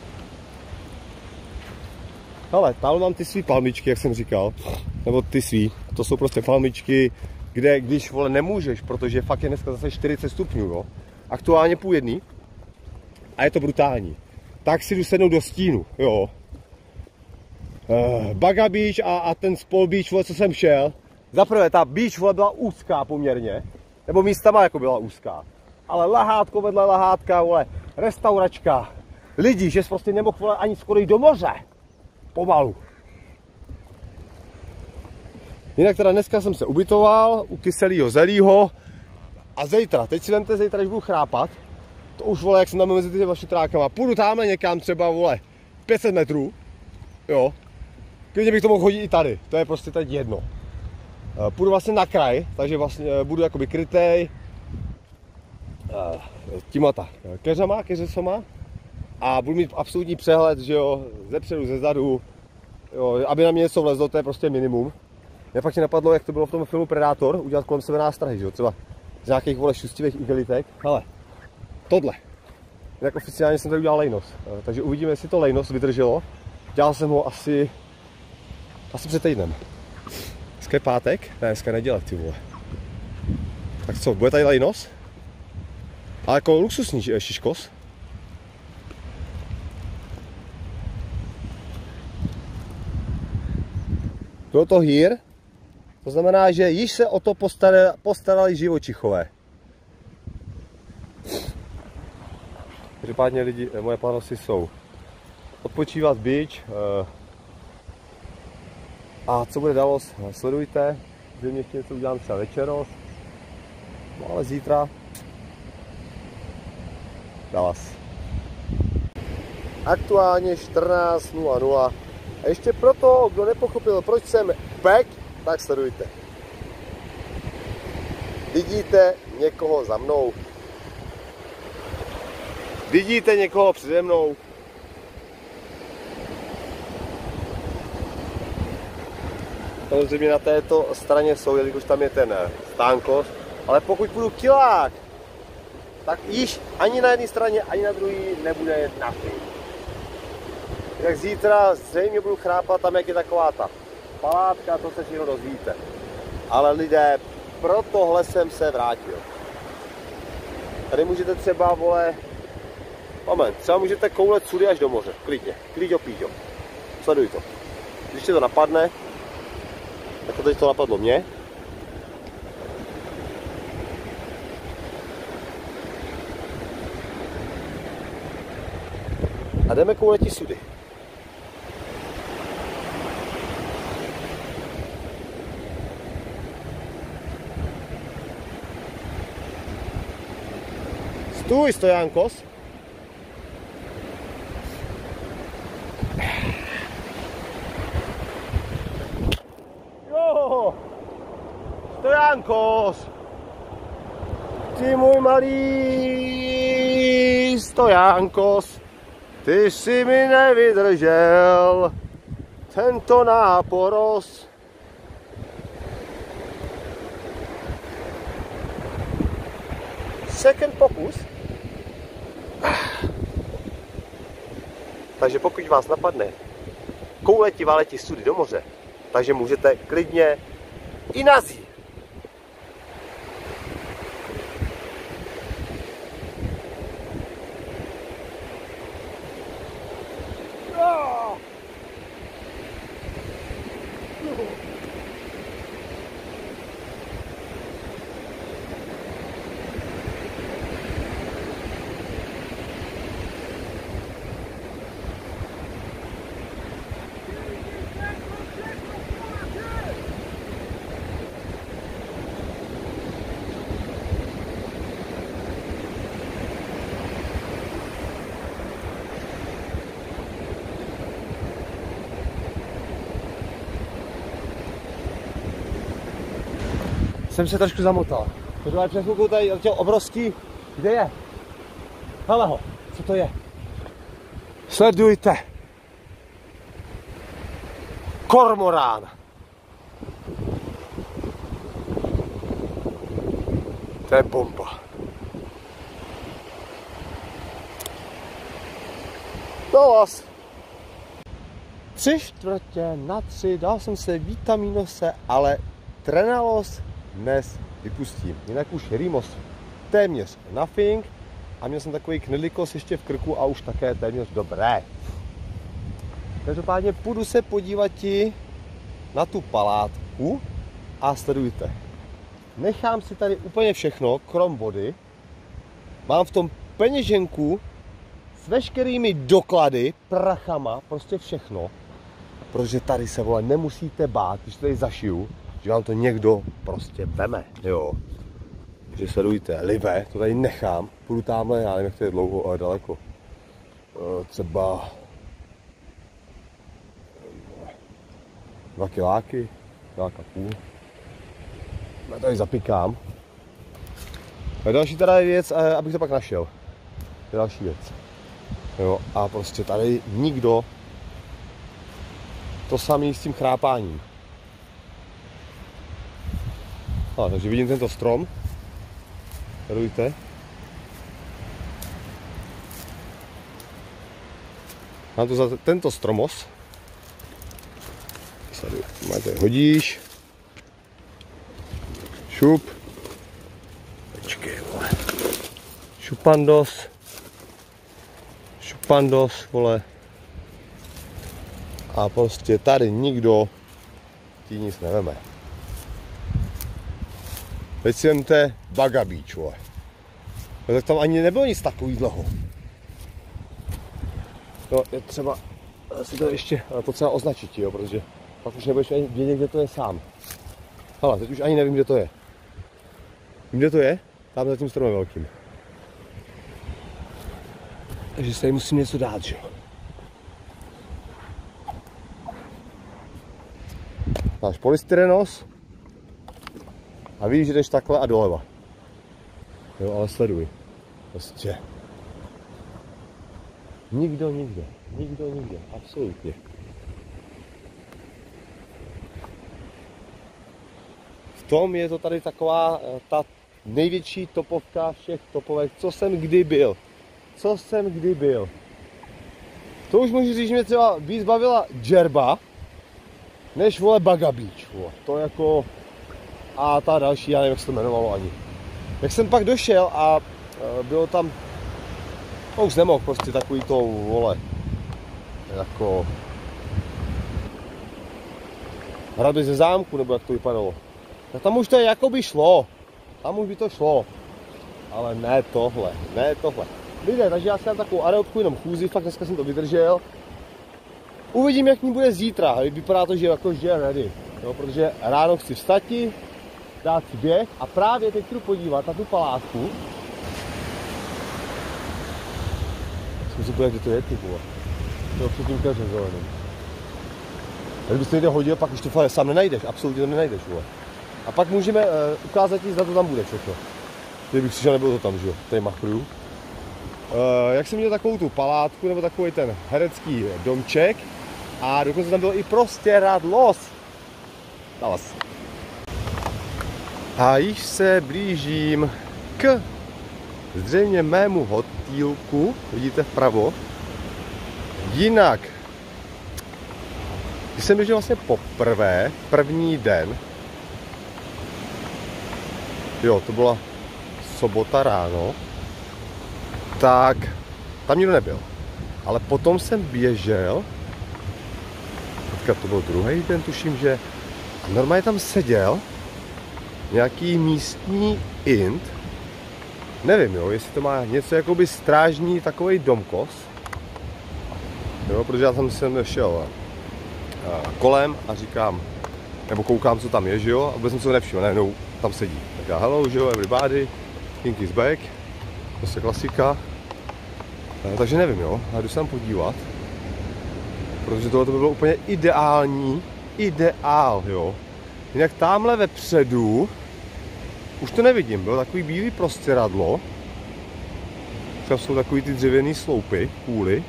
Hele, tam mám ty svý palmičky, jak jsem říkal. Nebo ty svý. To jsou prostě palmičky, kde když, vole, nemůžeš, protože fakt je dneska zase čtyřicet stupňů, jo. Aktuálně půl jedný. A je to brutální. Tak si jdu sednout do stínu, jo. Uh, Baga Beach a, a ten Spol Beach, vole, co jsem šel. Zaprvé ta beach, vole, byla úzká poměrně. Nebo místama jako byla úzká. Ale lahátko vedle lahátka, vole, restauračka. Lidi, že jsi prostě nemohl, vole, ani skoro jít do moře. Pomalu. Jinak teda dneska jsem se ubytoval u kyselého zelího. A zítra, teď si vemte zítra, když budu chrápat. To už, vole, jak jsem tam mezi těmi šitrákama. Půjdu tamhle někam třeba, vole, pět set metrů. Jo. Klidně bych to mohl hodit i tady, to je prostě teď jedno. Půjdu vlastně na kraj, takže vlastně budu jakoby krytej tímata keřama, keřesoma a budu mít absolutní přehled, že jo, ze předu, ze zadu, jo, aby na mě něco vlezlo, to je prostě minimum. Mě fakt napadlo, jak to bylo v tom filmu Predátor, udělat kolem sebe nástrahy, že jo, třeba z nějakých, vole, šustivých igelitek. Hele, tohle. Jinak oficiálně jsem tady udělal lejnos, takže uvidíme, jestli to lejnos vydrželo. Dělal jsem ho asi, asi před týdnem. Dneska je pátek? Ne, dneska neděle, ty vole. Tak co, bude tady lejnos? Ale jako luxusní šiškos. Bylo to hýr, to znamená, že již se o to postarali, postarali živočichové. Každopádně lidi, moje plány jsou odpočívat beach. A co bude dalo, sledujte. Zřejmě ještě něco udělám třeba večeros. No ale zítra Dallas. Aktuálně čtrnáct nula nula. A ještě proto, kdo nepochopil, proč jsem back, tak sledujte. Vidíte někoho za mnou. Vidíte někoho přede mnou. Samozřejmě na této straně jsou, jelikož tam je ten stánkos, ale pokud budu kilák, tak již ani na jedné straně, ani na druhé nebude nothing. Jak zítra zřejmě budu chrápat tam, jak je taková ta palátka, to se všechno dozvíte. Ale lidé, pro tohle jsem se vrátil. Tady můžete třeba, vole, moment, třeba můžete koulet sudy až do moře, klidně, klidňo píďo. Sleduj to. Když tě to napadne, jako teď to napadlo mě. A jdeme kouletí sudy. Stůj, stojánkos. Jo, stojánkos. Ty můj malý stojánkos. Ty jsi mi nevydržel tento náporos. Second pokus. Takže pokud vás napadne kouletí váletí sudy do moře, takže můžete klidně i nazít. Jsem se trošku zamotal. Protože před chvilkou tady letěl obrovský. Kde je? Hele ho, co to je? Sledujte. Kormorán. To je bomba. Dallas. Tři čtvrtě na tři, dal jsem se vitamínose, ale trenalos dnes vypustím. Jinak už Rimos téměř nothing a měl jsem takový knedlikos ještě v krku a už také téměř dobré. Každopádně půjdu se podívat na tu palátku a sledujte. Nechám si tady úplně všechno, krom vody. Mám v tom peněženku s veškerými doklady, prachama, prostě všechno. Protože tady se, vole, nemusíte bát, když tady zašiju, že vám to někdo prostě veme, jo. Takže sledujte, live, to tady nechám, půjdu tamhle, já nevím, jak to je dlouho, ale daleko. Třeba dva kiláky, kiláka půl. Já tady zapikám. A další teda je věc, abych to pak našel. To je další věc. Jo, a prostě tady nikdo, to samý s tím chrápáním. A, takže vidím tento strom. Sledujte. Mám tu za tento stromos. Máte, hodíš. Šup. Počkej, vole. Šupandos. Šupandos, vole. A prostě tady nikdo ti nic neveme. Teď si vemte Baga Beach, vole. No, tak tam ani nebylo nic takového. No, je třeba si to ještě potřeba označit, jo, protože pak už nebudeš vědět, kde to je sám. Hele, teď už ani nevím, kde to je. Vím, kde to je? Tam za tím stromem velkým. Takže se tady musím něco dát, že jo. Máš polystyrenos a víš, že jdeš takhle a doleva. Jo, ale sleduj. Prostě. Nikdo nikde. Nikdo nikde. Absolutně. V tom je to tady taková ta největší topovka všech topovek, co jsem kdy byl. Co jsem kdy byl. To už můžu říct, že mě třeba víc bavila Džerba, než vole Baga Beach. Vole. To jako... A ta další, já nevím, jak se to jmenovalo ani. Jak jsem pak došel a bylo tam... No už nemohl prostě takový to, vole, jako... Hradby ze zámku, nebo jak to vypadalo. No tam už to je jako by šlo. Tam už by to šlo. Ale ne tohle, ne tohle. Lidé, takže já si dám takovou areotku, jenom chůzi, fakt dneska jsem to vydržel. Uvidím, jak ní bude zítra. Vypadá to, že jako že je ready. Jo, protože ráno chci vstati, dát si běh a právě teď jdu podívat na tu palátku. Jsem si podívat, kde to je, ty vole. To je před tím keřem zeleným. Kdybys to někde hodil, pak už to fakt sám nenajdeš, absolutně to nenajdeš, vole. A pak můžeme uh, ukázat ti, zda to tam bude všechno. Kdybych přišel, nebylo to tam, že jo, tady machruju. Uh, jak jsem měl takovou tu palátku, nebo takový ten herecký domček. A dokonce tam bylo i prostěradlo. Davas. A již se blížím k zřejmě mému hotýlku, vidíte vpravo. Jinak, když jsem běžel vlastně poprvé, první den, jo, to byla sobota ráno, tak tam nikdo nebyl. Ale potom jsem běžel, teďka to byl druhý den, tuším, že normálně tam seděl nějaký místní int, nevím, jo, jestli to má něco jakoby strážní takovej domkos, jo, protože já tam jsem šel kolem a říkám, nebo koukám, co tam je, že jo, a vůbec jsem se nevšiml, najednou tam sedí. Tak já, hello, že jo, everybody, King is back, to je klasika, takže nevím, jo, já jdu se tam podívat, protože tohle by bylo úplně ideální, ideál, jo. Jinak tamhle vepředu, už to nevidím, bylo takový bílý prostěradlo, tam jsou takový ty dřevěný sloupy, kůly.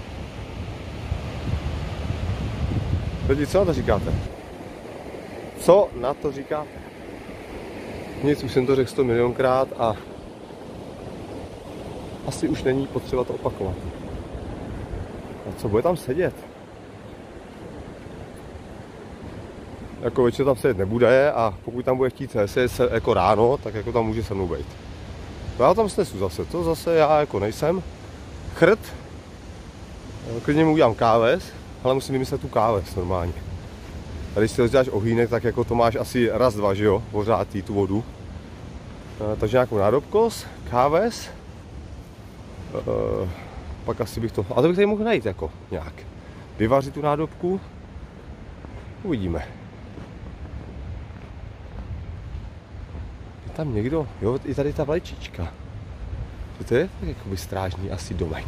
Lidi, co na to říkáte? Co na to říkáte? Nic, už jsem to řekl sto milionkrát a asi už není potřeba to opakovat. A co, bude tam sedět? Jako většinou tam sedět nebude a pokud tam bude chtít sedět se jako ráno, tak jako tam může se mnou být. Já tam snesu zase, to zase já jako nejsem chrt. Klidně mu udělám káves, ale musím vymyslet tu káves normálně. A když si rozděláš ohýnek, tak jako to máš asi raz, dva, že jo, pořádný tu vodu. Takže nějakou nádobkos, káves. Pak asi bych to, a to bych tady mohl najít jako nějak. Vyvařit tu nádobku. Uvidíme. Je tam někdo? Jo, i tady ta vlajčička. To je tak jakoby strážný asi domek.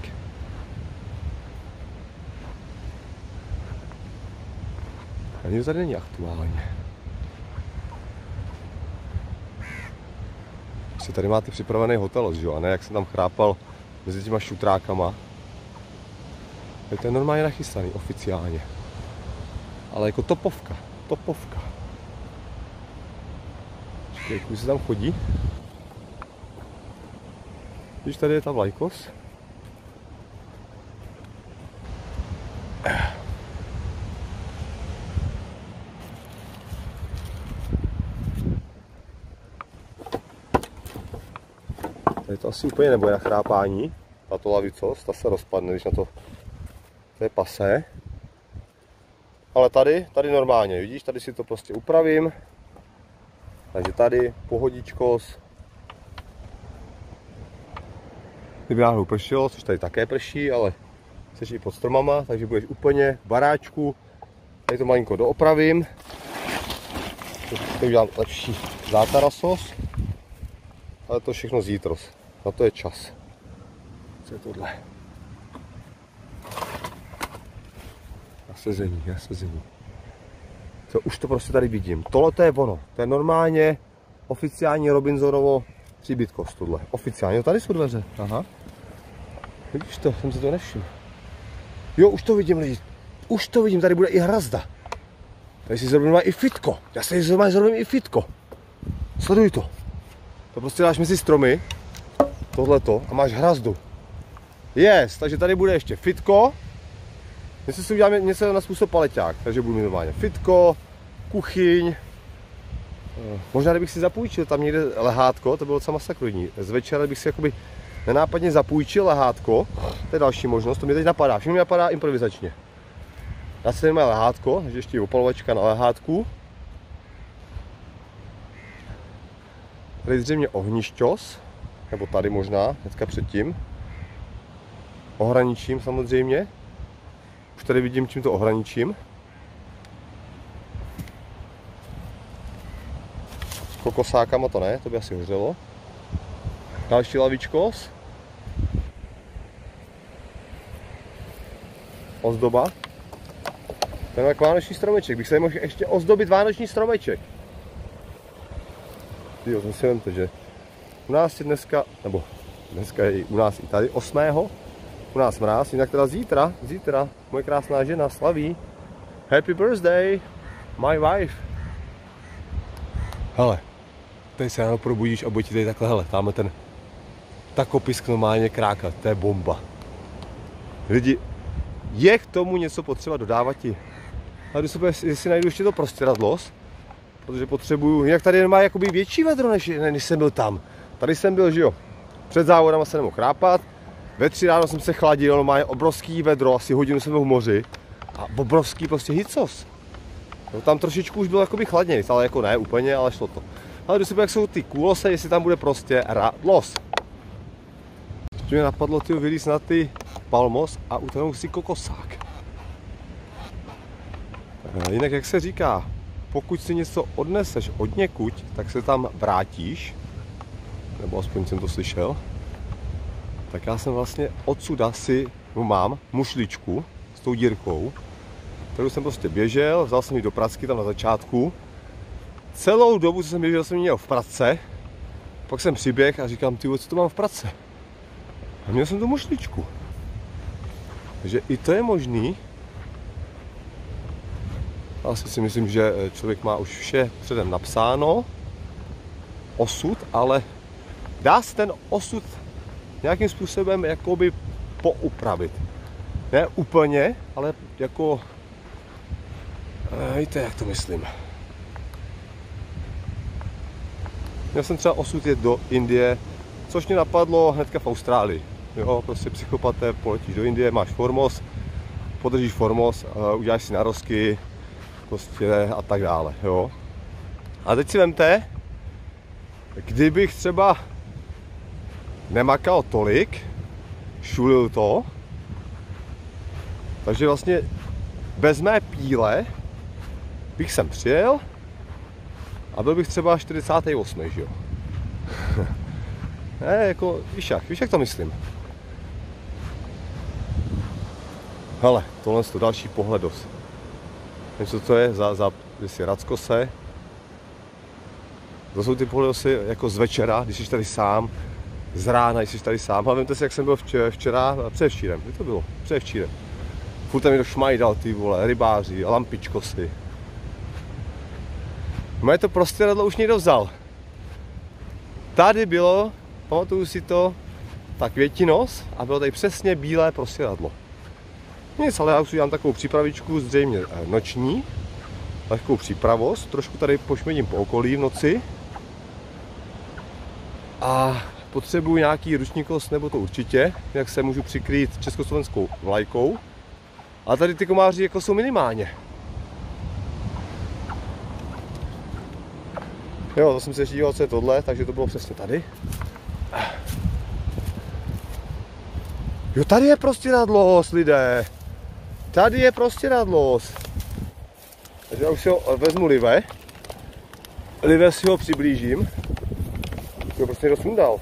A nikdo tady není aktuálně. Ještě tady máte připravený hotel, že jo? A ne jak jsem tam chrápal mezi těma šutrákama. To je normálně nachystaný, oficiálně. Ale jako topovka, topovka. Počkej, jak se tam chodí. Když tady je ta vlajkos. Tady to asi úplně nebude na chrápání. Tato lavicos, ta se rozpadne, když na to... To je pasé. Ale tady, tady normálně, vidíš, tady si to prostě upravím. Takže tady pohodičkos. Kdyby náhodou pršelo, což tady také prší, ale jsi i pod stromama, takže budeš úplně v baráčku. Tady to malinko doopravím. Teď udělám lepší zátarasos. Ale to všechno zítros. Na to je čas. Co je tohle? Nasezení, nasezení. To už to prostě tady vidím. Tohle to je ono. To je normálně oficiální Robinsonovo příbytkos tohle. Oficiálně. Tady jsou dveře. Aha. Vidíš to? Jsem si to nevšiml. Jo, už to vidím, lidi. Už to vidím. Tady bude i hrazda. Tady si zrobím i fitko. Já si zrobím i fitko. Sleduj to. To prostě dáš mezi stromy. Tohleto. A máš hrazdu. Yes, takže tady bude ještě fitko. Jestli si uděláme něco na způsob paleťák, takže budu mít normálně fitko, kuchyň. Možná kdybych si zapůjčil tam někde lehátko, to bylo docela masakrodní. Z večera bych si jakoby nenápadně zapůjčil lehátko, to je další možnost, to mi teď napadá, všechno mi napadá improvizačně. Dá se nemá lehátko, takže ještě opalovačka na lehátku. Tady zřejmě ohnišťos, nebo tady možná, hnedka předtím. Ohraničím samozřejmě. Už tady vidím, čím to ohraničím. Kokosákama to ne, to by asi hořelo. Další lavičkos. Ozdoba. Ten jak vánoční stromeček, bych se mohl ještě ozdobit vánoční stromeček. Jo, to si vemte, že u nás je dneska, nebo dneska je i u nás i tady osmého U nás mráz, jinak teda zítra, zítra moje krásná žena slaví Happy birthday, my wife. Hele, teď se ráno probudíš a bude ti tady takhle, hele, tamhle ten takopisk normálně krákat, to je bomba. Lidi, je k tomu něco potřeba dodávat ti. A jdu se, jestli najdu ještě to prostěradlos, protože potřebuju, jinak tady má jakoby větší vedro, než, než jsem byl tam. Tady jsem byl, že jo, před závodama se nemohl chrápat. Ve tři ráno jsem se chladil, má obrovský vedro, asi hodinu jsem byl v moři a obrovský prostě hycos. No, tam trošičku už byl jakoby chladnější, ale jako ne úplně, ale šlo to. Ale jdu si jak jsou ty kůlose, jestli tam bude prostě radlos. Ještě mě napadlo ty vylíz na ty palmos a utáhnout si kokosák. Jinak jak se říká, pokud si něco odneseš od někuď, tak se tam vrátíš, nebo aspoň jsem to slyšel. Tak já jsem vlastně odsuda si, no mám, mušličku s tou dírkou, kterou jsem prostě běžel, vzal jsem ji do pracky tam na začátku. Celou dobu, co jsem běžel, jsem ji měl v pracce, pak jsem přiběhl a říkám, ty, co to mám v pracce? A měl jsem tu mušličku. Takže i to je možný. Asi si myslím, že člověk má už vše předem napsáno, osud, ale dá se ten osud nějakým způsobem jakoby poupravit. Ne úplně, ale jako, víte, jak to myslím. Měl jsem třeba osud jet do Indie, což mě napadlo hnedka v Austrálii. Jo, prostě psychopaté, poletíš do Indie, máš formos, podržíš formos, uděláš si narozky, prostě a tak dále, jo. A teď si vemte, kdybych třeba nemakal tolik, šulil to, takže vlastně bez mé píle bych sem přijel a byl bych třeba čtyřicátý osmý, že jo. Ne, jako, víš jak, víš jak to myslím. Hele, tohle je to další pohledos. Nevím, co to je za, za jestli rackose. To jsou ty pohledosy jako z večera, když jsi tady sám, z rána, když jsi tady sám. A vemte si, jak jsem byl včera, včera předevčírem, kdy to bylo? Předevčírem. Furt tam někdo šmajdal, ty vole, rybáři, lampičkosy. Moje to prostěradlo už někdo vzal. Tady bylo, pamatuju si to, tak květinos a bylo tady přesně bílé prostěradlo. Nic, ale já už udělám takovou přípravičku, zřejmě noční, takovou přípravost, trošku tady pošmedím po okolí v noci. A potřebuji nějaký ručníkos, nebo to určitě, jak se můžu přikrýt československou vlajkou. A tady ty komáři jako jsou minimálně. Jo, to jsem se ještě díval, co je tohle, takže to bylo přesně tady. Jo, tady je prostěradlos, lidé. Tady je prostěradlos. Takže já už si ho vezmu live. Live si ho přiblížím. Jo, prostě někdo sundal.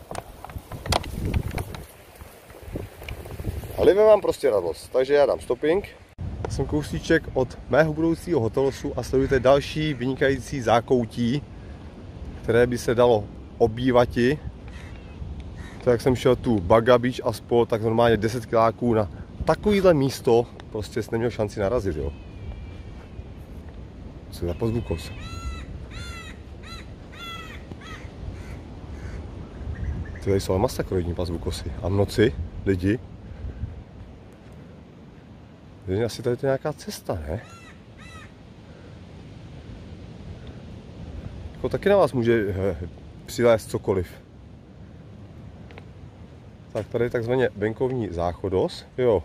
A live mám prostěradlos, takže já dám stopping. Jsem kousíček od mého budoucího hotelosu a sledujete další vynikající zákoutí, které by se dalo obývati. Tak jak jsem šel tu Baga Beach a spol, tak normálně deset kiláků na takovýhle místo prostě jsi neměl šanci narazit, jo. Co je za pozvukos? Ty tady jsou ale masakroidní pazvukosy. A v noci lidi. Asi tady to je nějaká cesta, ne? Jako taky na vás může přilézt cokoliv. Tak tady je takzvaně venkovní záchodos, jo.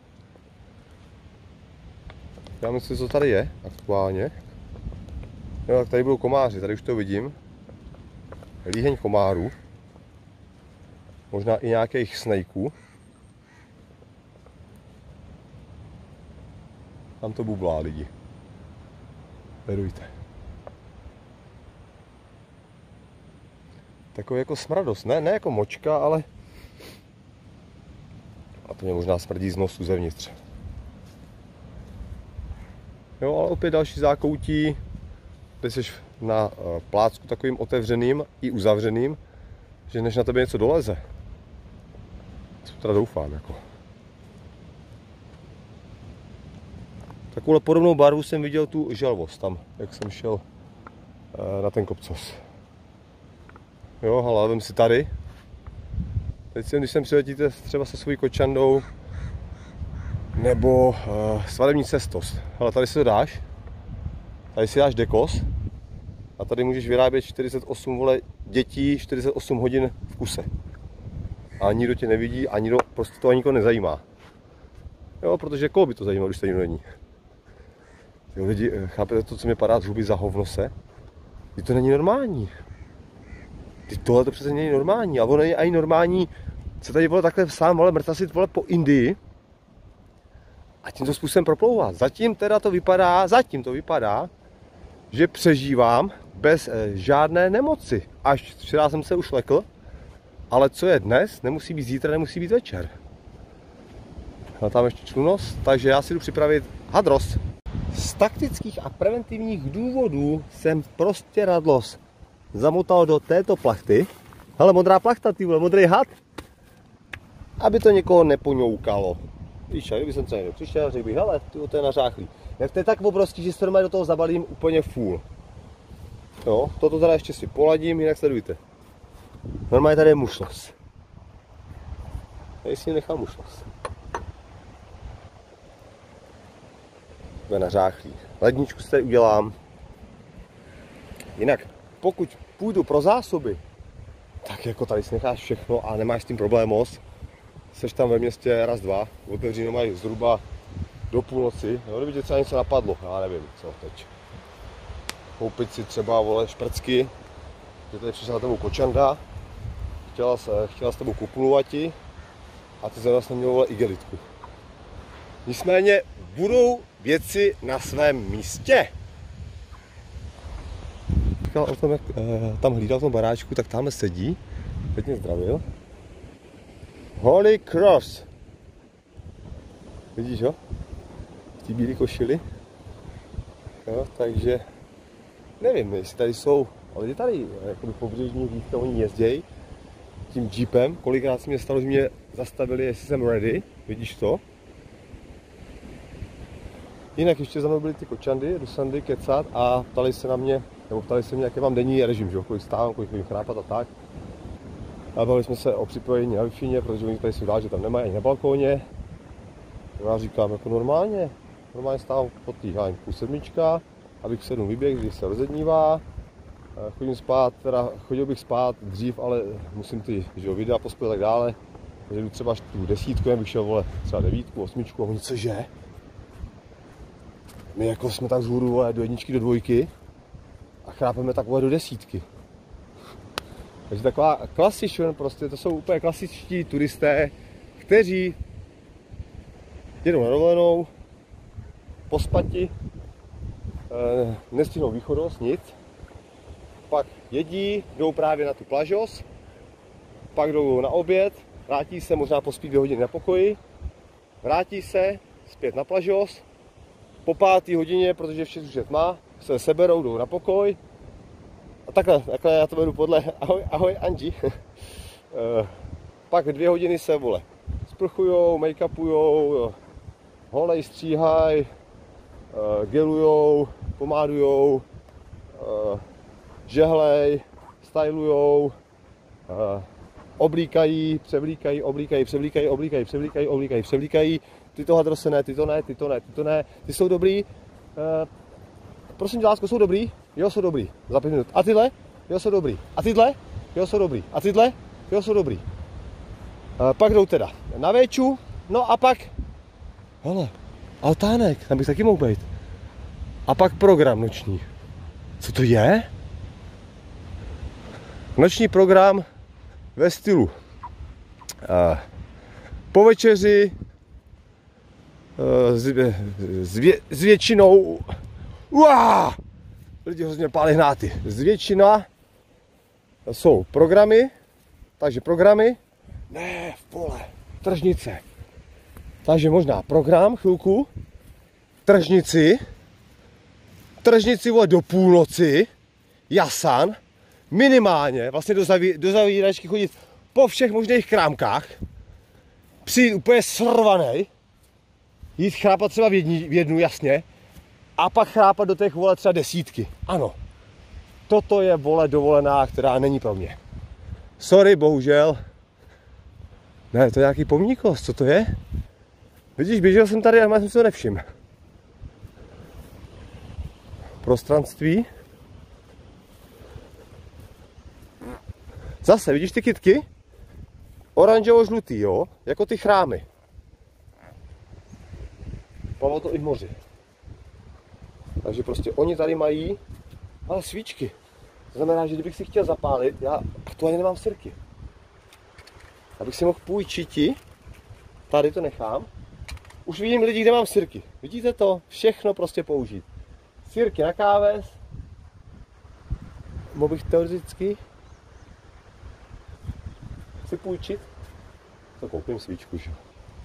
Já myslím, co tady je aktuálně. Jo, tak tady budou komáři, tady už to vidím. Líheň komárů. Možná i nějakých snakeů. Tam to bublá, lidi. Sledujte. Takový jako smradost, ne, ne jako močka, ale a to mě možná smrdí z nosu zevnitř. Jo, ale opět další zákoutí. Ty jsi na plácku takovým otevřeným i uzavřeným, že než na tebe něco doleze. To teda doufám, jako. Takovou podobnou barvu jsem viděl tu želvost tam, jak jsem šel na ten kopcos. Jo, ale vem si tady. Teď si, když sem přiletíte třeba se svojí kočandou nebo uh, svadební cestos. Ale tady si to dáš. Tady si dáš dekos. A tady můžeš vyrábět čtyřicet osm vole, dětí čtyřicet osm hodin v kuse. A nikdo tě nevidí a nikdo, prostě to ani nikoho nezajímá. Jo, protože koho by to zajímalo, když to nikdo není. Jo, lidi, chápete to, co mě padá z huby za hovno se? Teď to není normální. Teď tohle to přece není normální. A ono není ani normální se tady vole takhle sám vole mrtasit vole po Indii a tímto způsobem proplouvat. Zatím teda to vypadá, zatím to vypadá, že přežívám bez eh, žádné nemoci. Až včera jsem se už lekl, ale co je dnes, nemusí být zítra, nemusí být večer. A tam ještě člunost, takže já si jdu připravit hadros. Z taktických a preventivních důvodů jsem prostěradlos zamotal do této plachty. Hele, modrá plachta, ty vole, modrý had. Aby to někoho nepoňoukalo. Víš, kdyby jsem třeba přišel, řekl bych, hele, tyjo, to je nařáchlý. Jak to je tak obrovský, že se normálně do toho zabalím úplně full. Jo, toto teda ještě si poladím, jinak sledujte. Normálně tady je mušlos. Tady si nechám mušlos. To je nařáchlý. Ledničku si tady udělám. Jinak, pokud půjdu pro zásoby, tak jako tady si necháš všechno a nemáš s tím problémos. Seš tam ve městě raz, dva, otevříno mají zhruba do půlnoci. Jo, kdyby tě třeba něco napadlo, já nevím, co teď. Koupit si třeba, vole, šprcky, že tady přišla na tebou kočanda, chtěla, chtěla s tebou kupuluvati a ty zase neměl, vole, igelitku. Nicméně budou věci na svém místě. Říkal o tom, jak e, tam hlídal v tom baráčku, tak tamhle sedí, teď mě zdravil. Holy Cross. Vidíš ho? V té bílé košili. Jo, takže nevím, jestli tady jsou, ale je tady jakoby pobřežní hlídka, oni jezdějí tím jeepem. Kolikrát se mě stalo, že mě zastavili, jestli jsem ready, vidíš to? Jinak ještě za mnou byly ty kočandy, do Sandy kecat a ptali se na mě, nebo ptali se mě, jaký mám denní režim, že? Kolik stávám, kolik chodím chrápat a tak. A bavili jsme se o připojení na Wi-Fi, protože oni tady si dá, že tam nemají ani na balkóně. Já říkám, jako normálně, normálně stávám pod tý půl sedmička, abych v sedm vyběhl, když se rozednívá. Chodím spát, teda chodil bych spát dřív, ale musím ty, že jo, videa pospět a tak dále. Takže jdu třeba tu desítku, bych šel, vole, třeba devítku, osmičku, a oni cože? My jako jsme tak vzhůru, vole, do jedničky, do dvojky. A chrápeme takové do desítky. Takže taková klasička, prostě to jsou úplně klasičtí turisté, kteří jedou na dovolenou, pospati, e, nestihnou východost, nic, pak jedí, jdou právě na tu plažos, pak jdou na oběd, vrátí se, možná pospí dvě hodiny na pokoji, vrátí se zpět na plažos, po pátý hodině, protože v šest už je tma, se seberou, jdou na pokoj. A takhle, takhle já to vedu podle, ahoj, ahoj Anži. e, pak dvě hodiny se, vole, sprchujou, make-upujou, holej, stříhaj, e, gelujou, pomádujou, e, žehlej, stylujou, e, oblíkají, převlíkají, oblíkají, převlíkají, oblíkají, převlíkají, oblíkají, převlíkají. Ty to hadrose ne, ty to ne, ty to ne, ty to ne, ty jsou dobrý. E, prosím tě, lásko, jsou dobrý? Jo, jsou dobrý, za pět minut. A tyhle? Jo, jsou dobrý. A tyhle? Jo, jsou dobrý. A tyhle? Jo, jsou dobrý. E, pak jdou teda na véču, no a pak, hele, altánek, tam bych taky mohl být. A pak program noční. Co to je? Noční program ve stylu. E, po večeři s, s, vě, s většinou uá, lidi hrozně pálí hnáty. Z většina jsou programy, takže programy, ne, v pole, tržnice. Takže možná program, chvilku, tržnici, tržnici vole do půlnoci, jasan, minimálně, vlastně do, zaví, do zavíračky chodit po všech možných krámkách, přijít úplně srvanej, jít chrápat třeba v, jedni, v jednu, jasně, a pak chrápat do těch, vole, třeba desítky. Ano, toto je, vole, dovolená, která není pro mě. Sorry, bohužel. Ne, to je nějaký pomníkost, co to je? Vidíš, běžel jsem tady a já jsem si to nevšiml. Prostranství. Zase, vidíš ty kytky? Oranžovo-žlutý, jo? Jako ty chrámy. Plavalo to i v moři. Takže prostě oni tady mají, ale svíčky. To znamená, že kdybych si chtěl zapálit, já aktuálně nemám sirky. Abych si mohl půjčiti, tady to nechám. Už vidím lidi, kde mám sirky. Vidíte to? Všechno prostě použít. Sirky na káves. Mohl bych teoreticky si půjčit. To koupím svíčku, že?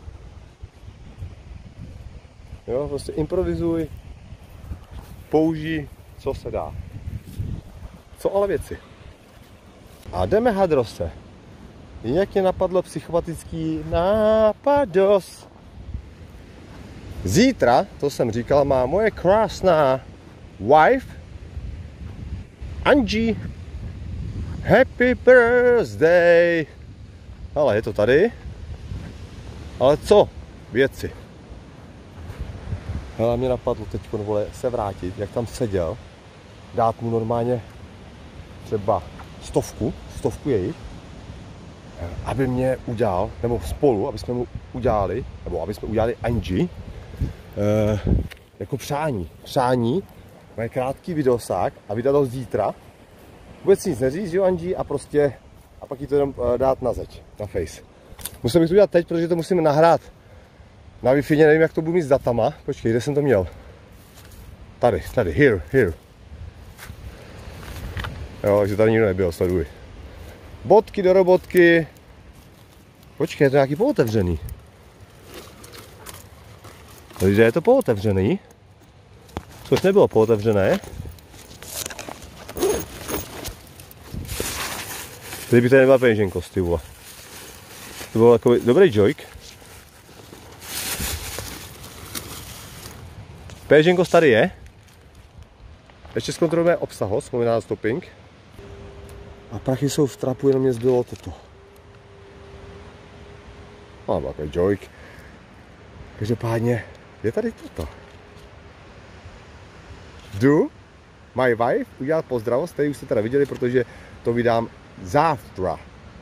Jo, prostě improvizuj, použij, co se dá. Co ale věci. A jdeme hadrose. Jak mě napadlo psychopatický nápados. Zítra, to jsem říkal, má moje krásná wife Anži. Happy birthday. Ale je to tady. Ale co? Věci. Hele, mě napadlo teď, vole, se vrátit, jak tam seděl, dát mu normálně třeba stovku, stovku jejich, aby mě udělal, nebo spolu, aby jsme mu udělali, nebo aby jsme udělali Anži, eh, jako přání. Přání, moje krátký videosák a vydat ho zítra. Vůbec nic neříct, jo, Anži, a prostě, a pak jí to jenom dát na zeď, na face. Musím bych to udělat teď, protože to musím nahrát. Na Wi-Fi nevím, jak to budu mít s datama. Počkej, kde jsem to měl? Tady, tady, here, here. Jo, takže tady nikdo nebyl, sleduj. Bodky do robotky. Počkej, je to nějaký pootevřený. Takže je to pootevřený. Což nebylo pootevřené. Kdyby to nebyla peněženkost, ty vole. To byl takový dobrý joyk. Péženko tady je. Ještě zkontrolujeme obsahost, máme na stopping. A prachy jsou v trapu, jenom mě zbylo toto. A takový joyk. Každopádně je tady toto. Jdu my wife udělat pozdravost, který už jste teda viděli, protože to vydám závtra.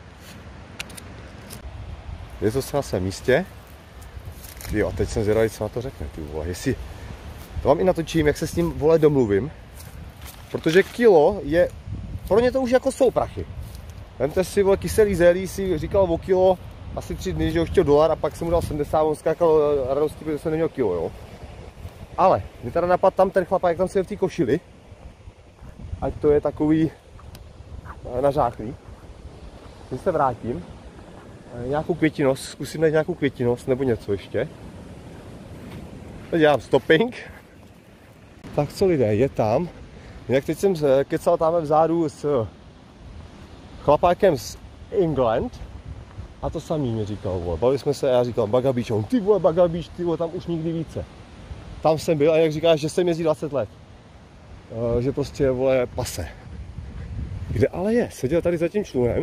Je to na svém místě. Jo, a teď jsem zvědavý, co na to řekne, ty vole. Jestli to vám i natočím, jak se s ním, vole, domluvím. Protože kilo je, pro ně to už jako jsou prachy. Vemte si, vole, kyselý zélí si říkal o kilo asi tři dny, že ho chtěl dolar a pak jsem mu dal sedmdesát, on skákal radosti, protože jsem neměl kilo, jo. Ale mě teda napadl tam ten chlapák, jak tam se v té košili, ať to je takový nažáklý. Když se vrátím, nějakou květinost, zkusím najít nějakou květinost nebo něco ještě. Teď dělám stopping. Tak co lidé, je tam. Jinak teď jsem kecal tam vzadu s chlapákem z England a to samý mi říkal, vole. Bavili jsme se a já říkal Baga Beach, on, ty vole Baga Beach, ty vole, tam už nikdy více. Tam jsem byl a jak říkáš, že jsem jezdí dvacet let. Uh, že prostě, vole, pase. Kde ale je? Seděl tady za tím člunem.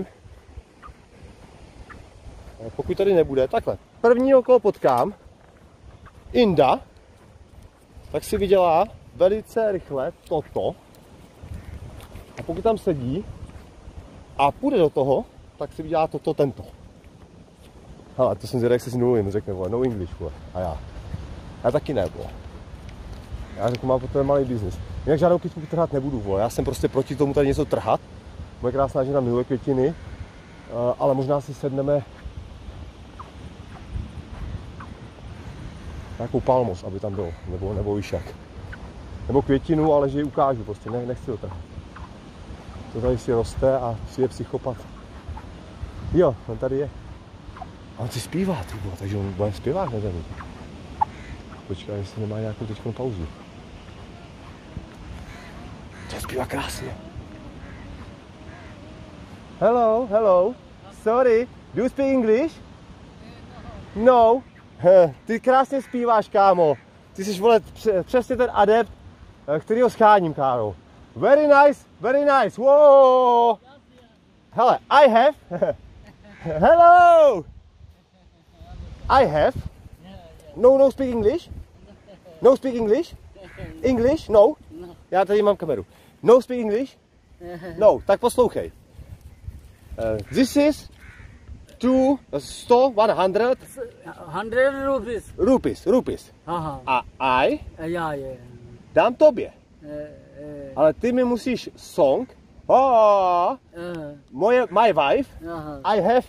Pokud tady nebude, takhle. Prvního, koho potkám, Inda, tak si vydělá velice rychle toto. A pokud tam sedí a půjde do toho, tak si vydělá toto, tento. Hele, to jsem zvědavý, jak se si domluvím, řekne, vole, no English, vole. A já. Já taky ne, vole. Já řeknu, mám potom malý biznis. Jinak žádnou kytku trhat nebudu, vole. Já jsem prostě proti tomu tady něco trhat. Moje krásná žena miluje květiny, ale možná si sedneme nějakou palmos, aby tam bylo, nebo, nebo víš jak. Nebo květinu, ale že ji ukážu, prostě ne, nechci to trhat. To tady si roste a si je psychopat. Jo, on tady je. A on si zpívá, ty vole, takže on bude zpěvák na zemi. Počkej, jestli nemá nějakou teďkou pauzu. To zpívá krásně. Hello, hello. Sorry, do you speak English? No. He, ty krásně zpíváš, kámo. Ty jsi, vole, přesně ten adept, kterýho scháním, kámo. Very nice, very nice. Wow. Hele, I have. Hello. I have. No, no speak English. No speak English. English? No. Já tady mám kameru. No speak English. No, tak poslouchej. Uh, this is two, sto, one hundred. Hundred rupees. Rupees, rupees. Aha. A I Já je. dám tobě. Eh, eh, Ale ty mi musíš song. Oh, eh, moje, my wife. aha. I have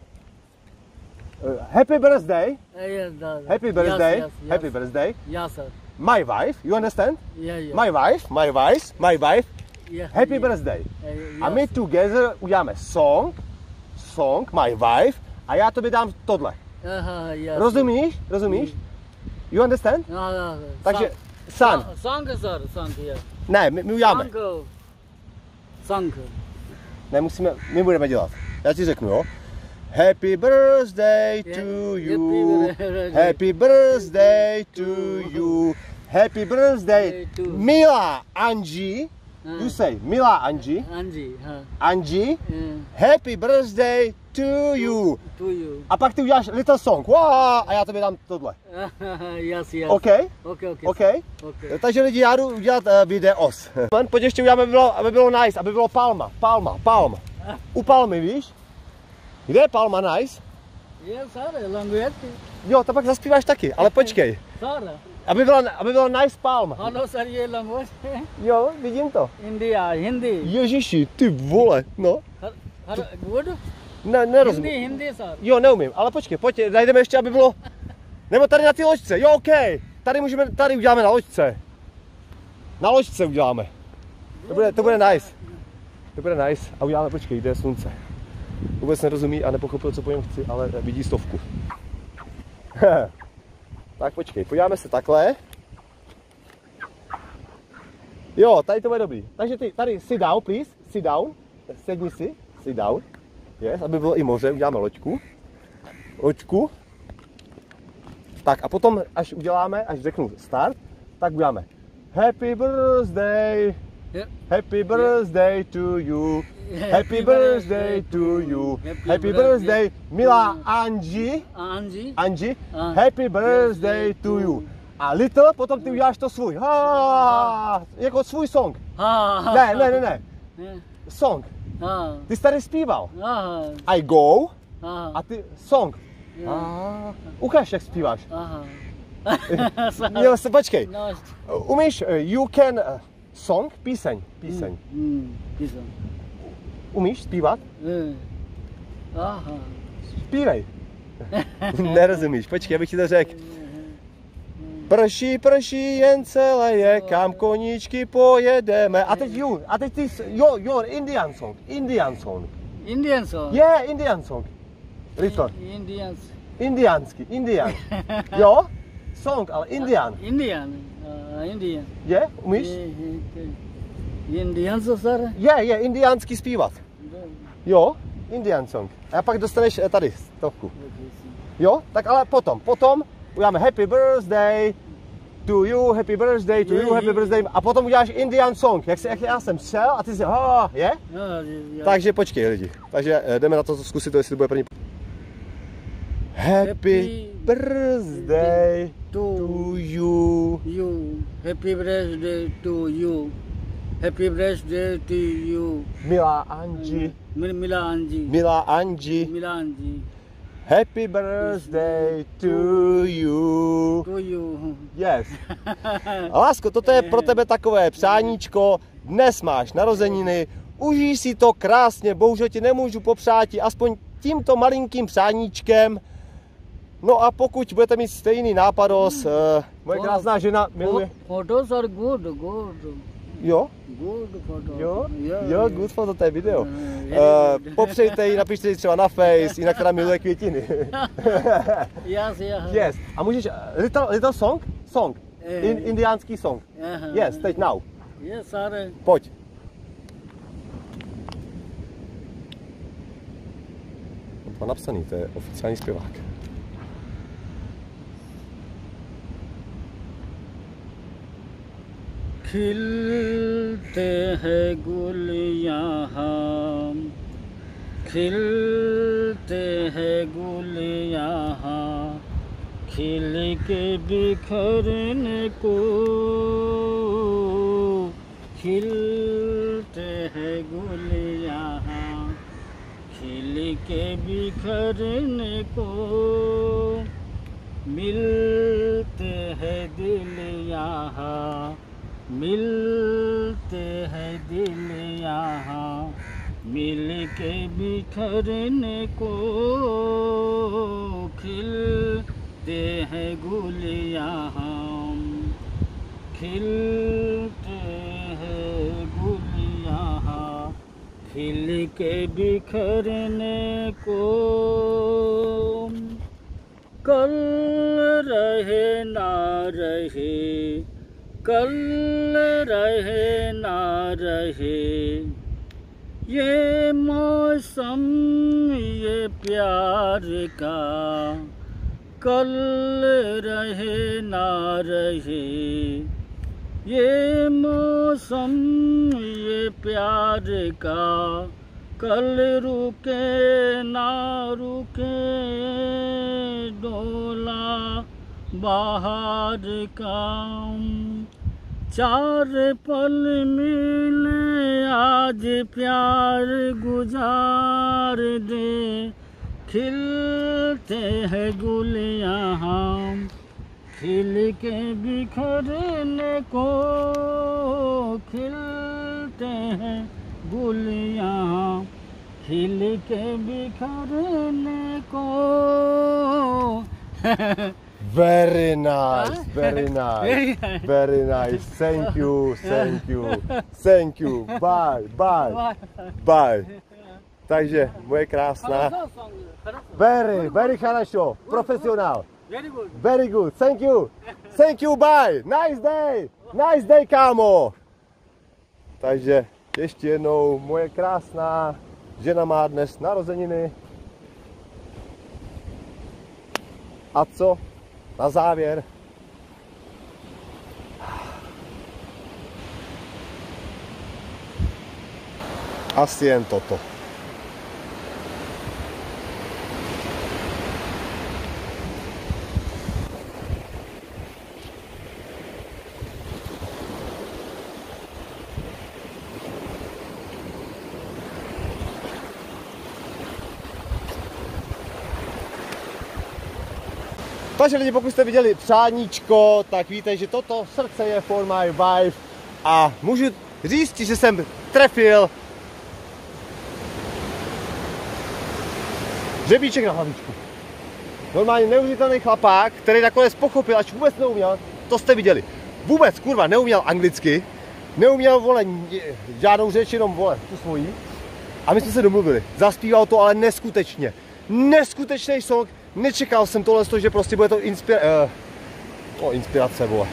uh, happy birthday. Eh, yes, da, da. Happy birthday. Yes, yes, Happy yes. birthday. Yeah, sir. My wife. You understand? Yeah, yeah. My wife. My wife. My wife. Yeah, Happy yeah. birthday. Eh, A yes. my together uděláme song. Song. My wife. A já tobě dám tohle. Aha, yes. Rozumíš? Rozumíš? You understand? No, no, Takže san. Song, sir, song, yeah. Ne, my, my uděláme. Song. Song. Ne, musíme, my budeme dělat. Já ti řeknu, jo. Happy birthday to you. Happy birthday to you. Happy birthday To- Mila Angie. Uh, You say Mila Angie. Angie, huh. Angie. Eh, Happy birthday to you. to you. A pak ty uděláš little song. Wow, a já tobě dám tohle. Yes, yes. OK? Okay, okay. OK? sir. Okay. Takže lidi, já jdu udělat uh, videos. Pojď ještě uděláme, aby bylo, aby bylo nice, aby bylo palma. Palma, palm. U palmy, víš? Kde je palma nice? Yes, sir, language. Jo, to pak zaspíváš taky, ale počkej. Sir. Aby bylo, aby bylo nice palm. Hello, sir, ये language. Jo, vidím to. India, Hindi. Ježiši, ty vole, no. Har, har, good? Ne, nerozumím. Hindi, Hindi, sir. Jo, neumím, ale počkej, pojď, najdeme ještě, aby bylo... Nebo tady na té loďce, jo, OK. Tady můžeme, tady uděláme na loďce. Na loďce uděláme. To bude, to bude nice. To bude nice. A uděláme, počkej, kde je slunce. Vůbec nerozumí a nepochopil, co po něm chci, ale vidí stovku. Tak počkej, podíváme se takhle. Jo, tady to bude dobrý. Takže ty, tady, sit down, please, sit down. Sedni si, sit down. Yes, aby bylo i moře, uděláme loďku. Loďku. Tak a potom, až uděláme, až řeknu start, tak uděláme Happy birthday, Yeah. happy birthday to you, happy birthday to you, happy birthday, milá Angie, Angie. Angie, Ah. happy birthday to you. A little, potom ty uděláš to svůj, ha, jako svůj song. Ha, ha, Ne, ne, ne, ne, ne. song. Ha, Ty jsi tady zpíval. ha, I go ha, a ty song. yeah. Ah, ukáž, jak zpíváš. Aha. Jo, se počkej. No, Umíš, uh, you can, uh, Song? Píseň. Píseň. Hmm, píseň. Umíš zpívat? Eh. Aha. Zpívej. Nerozumíš, počkej, abych ti to řekl. Prší, prší, jen celé je, kam koníčky pojedeme. A teď you, a teď ty, jo, jo, Indian song, Indian song. Indian song. Yeah, Indian song. Little. Indians. Indiánský, Indian. Jo? Song, ale Indian. Indian. Uh, Indian. Je? Umíš? Eh, eh, Indian so sir. Je, je, indiánský zpívat. Jo? Indian song. A pak dostaneš eh, tady stovku. Jo? Tak ale potom, potom uděláme happy birthday to you, happy birthday to you, happy birthday. A potom uděláš Indian song, jak, se, jak já jsem šel a ty si, oh, je? Takže počkej lidi. Takže eh, jdeme na to zkusit to, jestli to bude první. Happy birthday to you. You. Happy birthday to you. Happy birthday to you. Milá Anji. Mil- Mila Anji. Milá Anji. Mila Anji. Happy birthday to you. To you. Yes. A lásko, toto je pro tebe takové přáníčko. Dnes máš narozeniny. Užij si to krásně. Bohužel ti nemůžu popřát, aspoň tímto malinkým přáníčkem. No a pokud budete mít stejný nápados, uh, moje krásná žena miluje... Photos are good, good. Jo? Good photo. Jo? Yeah, Jo, yeah. good photo, to je video. Uh, Uh, popřejte ji, napište ji třeba na Face, jinak teda miluje květiny. Yes, yes. Yes. A můžeš, little, little song? Song. In, indiánský song. Uh-huh. Yes, teď now. Yes, sir. Pojď. To má napsaný, to je oficiální zpěvák. खिलते हैं गुल यहाँ खिलते हैं गुल यहाँ खिल के बिखरने को खिलते हैं गुल यहाँ खिल के बिखरने को मिलते हैं दिल यहाँ मिलते हैं दिल यहाँ मिल के बिखरने को खिलते हैं गुल यहाँ खिलते हैं गुल यहाँ खिल के बिखरने को कल रहे ना रहे कल रहे ना रहे ये मौसम ये प्यार का कल रहे ना रहे ये मौसम ये प्यार का कल रुके ना रुके डोला बाहर का चार पल मिले आज प्यार गुजार दे खिलते हैं गुल यहाँ खिल के बिखरने को खिलते हैं गुल यहाँ खिल के बिखरने को Very nice, very nice, very nice. Thank you, thank you, thank you. Bye, bye, bye. Takže moje krásná. Very, very хорошо, profesionál. Very good. Very good, thank you, thank you, bye. Nice day, nice day, kámo. Takže ještě jednou, moje krásná žena má dnes narozeniny. A co? Na závěr. Asi jen toto. Takže lidi, pokud jste viděli přáníčko, tak víte, že toto srdce je for my wife. A můžu říct, že jsem trefil hřebíček na hlavičku. Normálně neuvěřitelný chlapák, který nakonec pochopil, až vůbec neuměl, to jste viděli. Vůbec, kurva, neuměl anglicky, neuměl, vole, žádnou řeč, jenom, vole, tu svojí. A my jsme se domluvili. Zaspíval to ale neskutečně. Neskutečný song. Nečekal jsem tohle, že prostě bude to inspira... Uh, oh, inspirace, vole.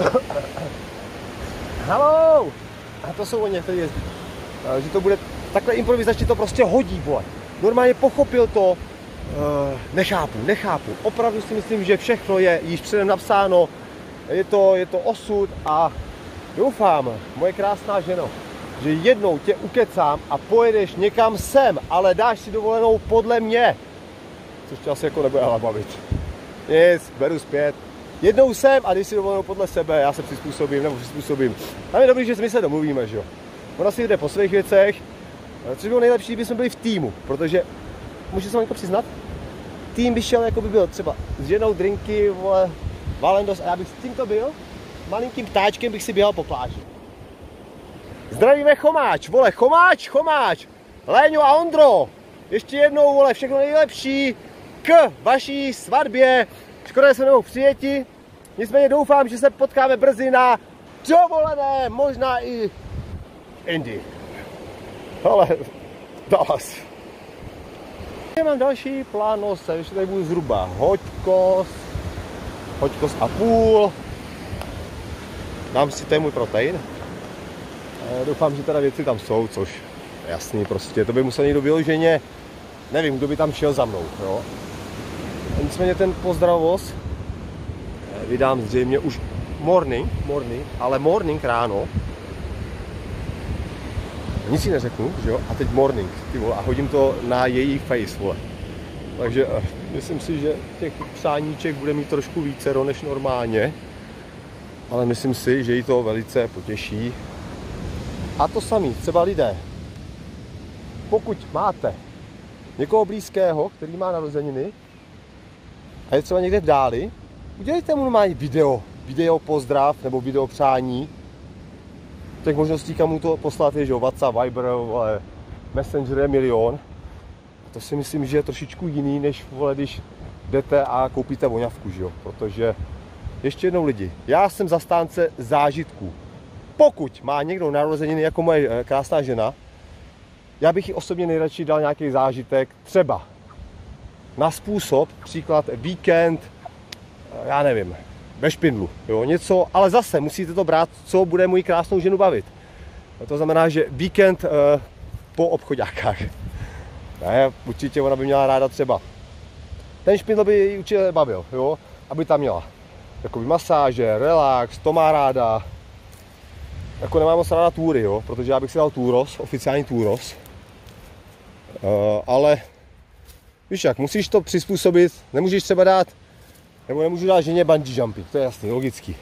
Hello! A to jsou oni, kteří jezdí. Uh, že to bude takhle improvizačně, to prostě hodí, vole. Normálně pochopil to. Uh, nechápu, nechápu. Opravdu si myslím, že všechno je již předem napsáno. Je to, je to osud a doufám, moje krásná ženo, že jednou tě ukecám a pojedeš někam sem, ale dáš si dovolenou podle mě. Což tě asi jako nebude ale bavit. Nic, beru zpět. Jednou sem a když si dovolenou podle sebe, já se přizpůsobím nebo přizpůsobím. A je dobrý, že my se domluvíme, že jo. Ona si jde po svých věcech, což bylo nejlepší, kdyby jsme byli v týmu, protože, můžu se vám jako přiznat, tým by šel, jako by byl třeba s ženou drinky, vole, Valendos a já bych s tímto byl, malinkým ptáčkem bych si běhal po pláži. Zdravíme Chomáč, vole, Chomáč, Chomáč, Léňo a Ondro, ještě jednou, vole, všechno nejlepší k vaší svatbě. Škoda, že se nemohu přijeti, nicméně doufám, že se potkáme brzy na dovolené, možná i Indii. Ale Dallas. Já mám další plánose, ještě tady budu zhruba hoďkos, hoďkos a půl. Dám si ten můj protein. Doufám, že teda věci tam jsou, což jasný prostě, to by musel někdo vyloženě, nevím, kdo by tam šel za mnou, jo. Nicméně ten pozdravost vydám zřejmě už morning, morning, ale morning ráno. Nic si neřeknu, že jo, a teď morning, ty vole, a hodím to na její face, vole. Takže myslím si, že těch psáníček bude mít trošku více než normálně, ale myslím si, že jí to velice potěší. A to samý, třeba lidé, pokud máte někoho blízkého, který má narozeniny a je třeba někde v dáli, udělejte mu normálně video, video pozdrav nebo video přání. Těch možností, kam mu to poslat je, že WhatsApp, Viber, vole, Messenger je milion. To si myslím, že je trošičku jiný, než, vole, když jdete a koupíte voňavku, že jo, protože ještě jednou lidi, já jsem zastánce zážitků. Pokud má někdo narozeniny jako moje krásná žena, já bych jí osobně nejradši dal nějaký zážitek, třeba na způsob, příklad víkend, já nevím, ve Špindlu, jo, něco, ale zase musíte to brát, co bude moji krásnou ženu bavit. To znamená, že víkend e, po obchoďákách. Ne, určitě ona by měla ráda třeba. Ten Špindl by ji určitě bavil, jo, aby tam měla jakoby masáže, relax, to má ráda. Jako nemám moc ráda túry, jo, protože já bych si dal túros, oficiální túros. Uh, ale víš jak, musíš to přizpůsobit, nemůžeš třeba dát, nebo nemůžu dát ženě bungee jumping, to je jasný, logický.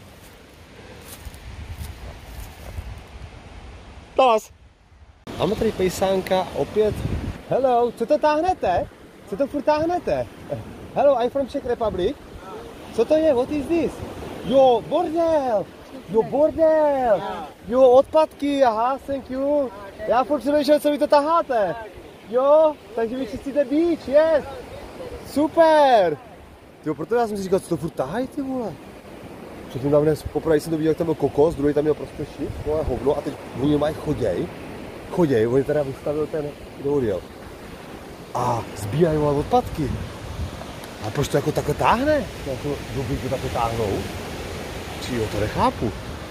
Dallas. Máme tady pejsánka opět. Hello, co to táhnete? Co to furt táhnete? Hello, I'm from Czech Republic. Co to je? What is this? Jo, bordel! Jo, bordel! Jo, odpadky, aha, thank you. Já furt přemýšlel, co vy to taháte. Jo, takže vy čistíte beach, yes. Super. Jo, proto já jsem si říkal, co to furt tahají, ty vole. Předtím tam dnes, poprvé jsem to viděl, jak tam byl kokos, druhý tam měl prostě šip, vole, hovno, a teď oni mají choděj. Choděj, oni teda vystavil ten, kdo odjel. A zbíjají, vole, odpadky. A proč to jako takhle táhne? Jako dobrý to takhle táhnou? Jo, to nechápu.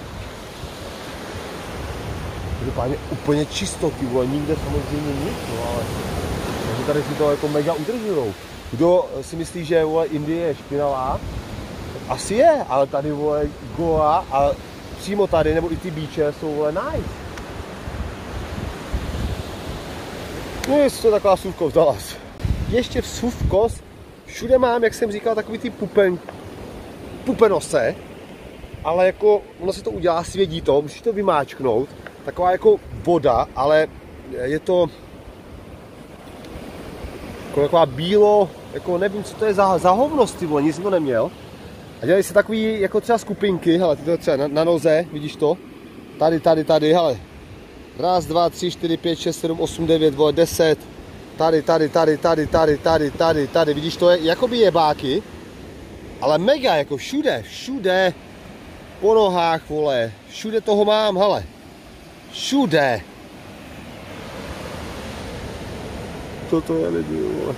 Každopádně úplně čisto, ty vole, nikde samozřejmě nic, no ale... Takže tady si to jako mega udržujou. Kdo si myslí, že, vole, Indie je špinavá? Asi je, ale tady, vole, Goa a přímo tady, nebo i ty beache jsou, vole, nice. No je to taková suvkos Dallas. Ještě v suvkos všude mám, jak jsem říkal, takový ty pupen... pupenose. Ale jako, ono se to udělá, svědí to, musíš to vymáčknout. Taková jako voda, ale je to jako taková bílo, jako nevím, co to je za, za hovnost, ty vole, nic jsem to neměl. A dělají se takový, jako třeba skupinky, hele, ty to třeba na, na noze, vidíš to? Tady, tady, tady, hele. Raz, dva, tři, čtyři, pět, šest, sedm, osm, devět, vole, deset. Tady, tady, tady, tady, tady, tady, tady, tady. Vidíš, to je jakoby jebáky. Ale mega, jako všude, všude. Po nohách, vole. Všude toho mám, hele. Všude. Co to je, lidi, vole.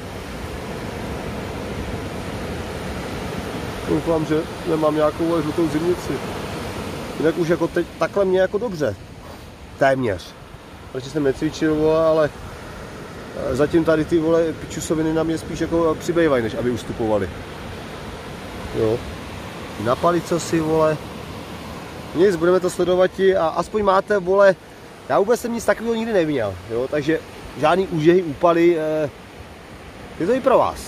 Doufám, že nemám nějakou, vole, žlutou zimnici. Jinak už jako teď, takhle mě jako dobře. Téměř. Protože jsem necvičil, vole, ale zatím tady ty, vole, pičusoviny na mě spíš jako přibývají, než aby ustupovaly. Jo. Napalit co si, vole. Nic, budeme to sledovat a aspoň máte, vole, já vůbec jsem nic takového nikdy neměl, jo, takže žádný úžehy, úpaly, eh, je to i pro vás.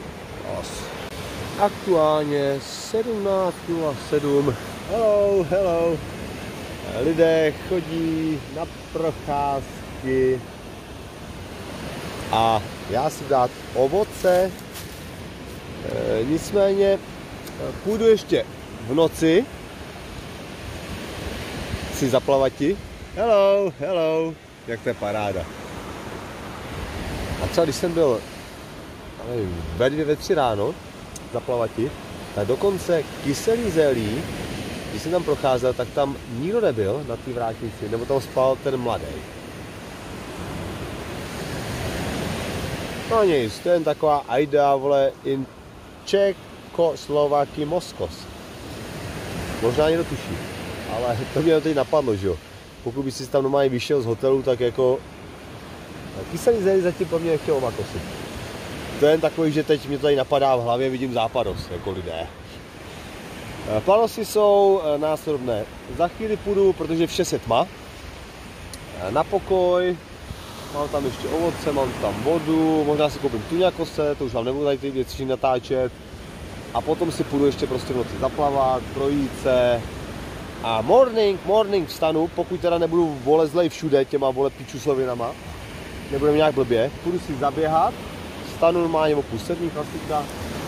Aktuálně sedmnáct nula sedm. Hello, hello. Lidé chodí na procházky a já si dát ovoce. E, nicméně půjdu ještě v noci si zaplavati. Hello, hello. Jak to je paráda. A třeba když jsem byl nevím, ve dvě, ve tři ráno zaplavati, tak dokonce kyselý zelí, když jsem tam procházel, tak tam nikdo nebyl na té vrátnici, nebo tam spal ten mladý. No nic, to je jen taková ajda, vole, in Čekoslovaky Moskos. Možná někdo tuší, ale to mě teď napadlo, že jo. Pokud by si tam normálně vyšel z hotelu, tak jako kyselý zelí zatím po mně nechtěl omakosit. To je jen takový, že teď mě tady napadá v hlavě, vidím západos, jako lidé. Planosy jsou následovné. Za chvíli půjdu, protože vše se tma, na pokoj. Mám tam ještě ovoce, mám tam vodu, možná si koupím tuňakose, to už vám nebudu tady ty věci natáčet. A potom si půjdu ještě prostě v noci zaplavat, projít se. A morning, morning vstanu, pokud teda nebudu vole zlej všude těma vole pičuslovinama, nebudeme nějak blbě, půjdu si zaběhat, vstanu normálně o půl sedmí, klasika.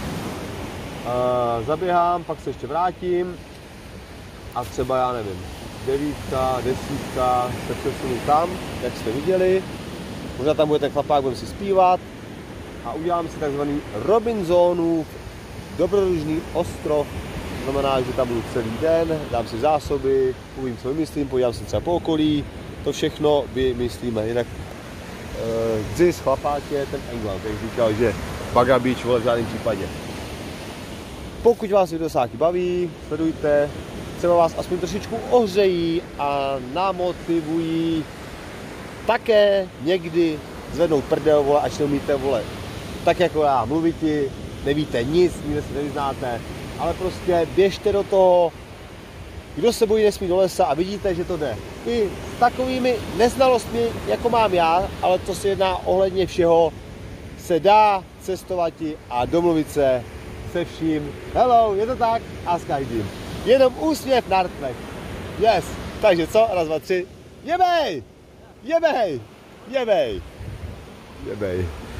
Uh, zaběhám, pak se ještě vrátím a třeba, já nevím, devítka, desítka, se přesunu tam, jak jste viděli. Možná tam bude ten chlapák, budeme si zpívat a udělám si takzvaný Robinsonův dobrodružný ostrov. To znamená, že tam budu celý den, dám si zásoby, uvím, co vymyslím, podívám se třeba po okolí. To všechno vymyslíme. Jinak uh, Zis, chlapátě, ten England, který říkal, že Baga Beach, vole, v žádném případě. Pokud vás videosáky baví, sledujte, třeba vás aspoň trošičku ohřejí a namotivují také někdy zvednout prdel, vole, až neumíte, vole, tak jako já, mluviti, nevíte nic, nikde se nevyznáte, ale prostě běžte do toho, kdo se bojí, nesmí do lesa a vidíte, že to jde. I s takovými neznalostmi, jako mám já, ale to se jedná ohledně všeho, se dá cestovat a domluvit se se vším. Hello, je to tak? A s každým. Jenom úsměv na rtech. Yes. Takže co? Raz, dva, tři. Jebej! Jebej! Jebej! Jebej.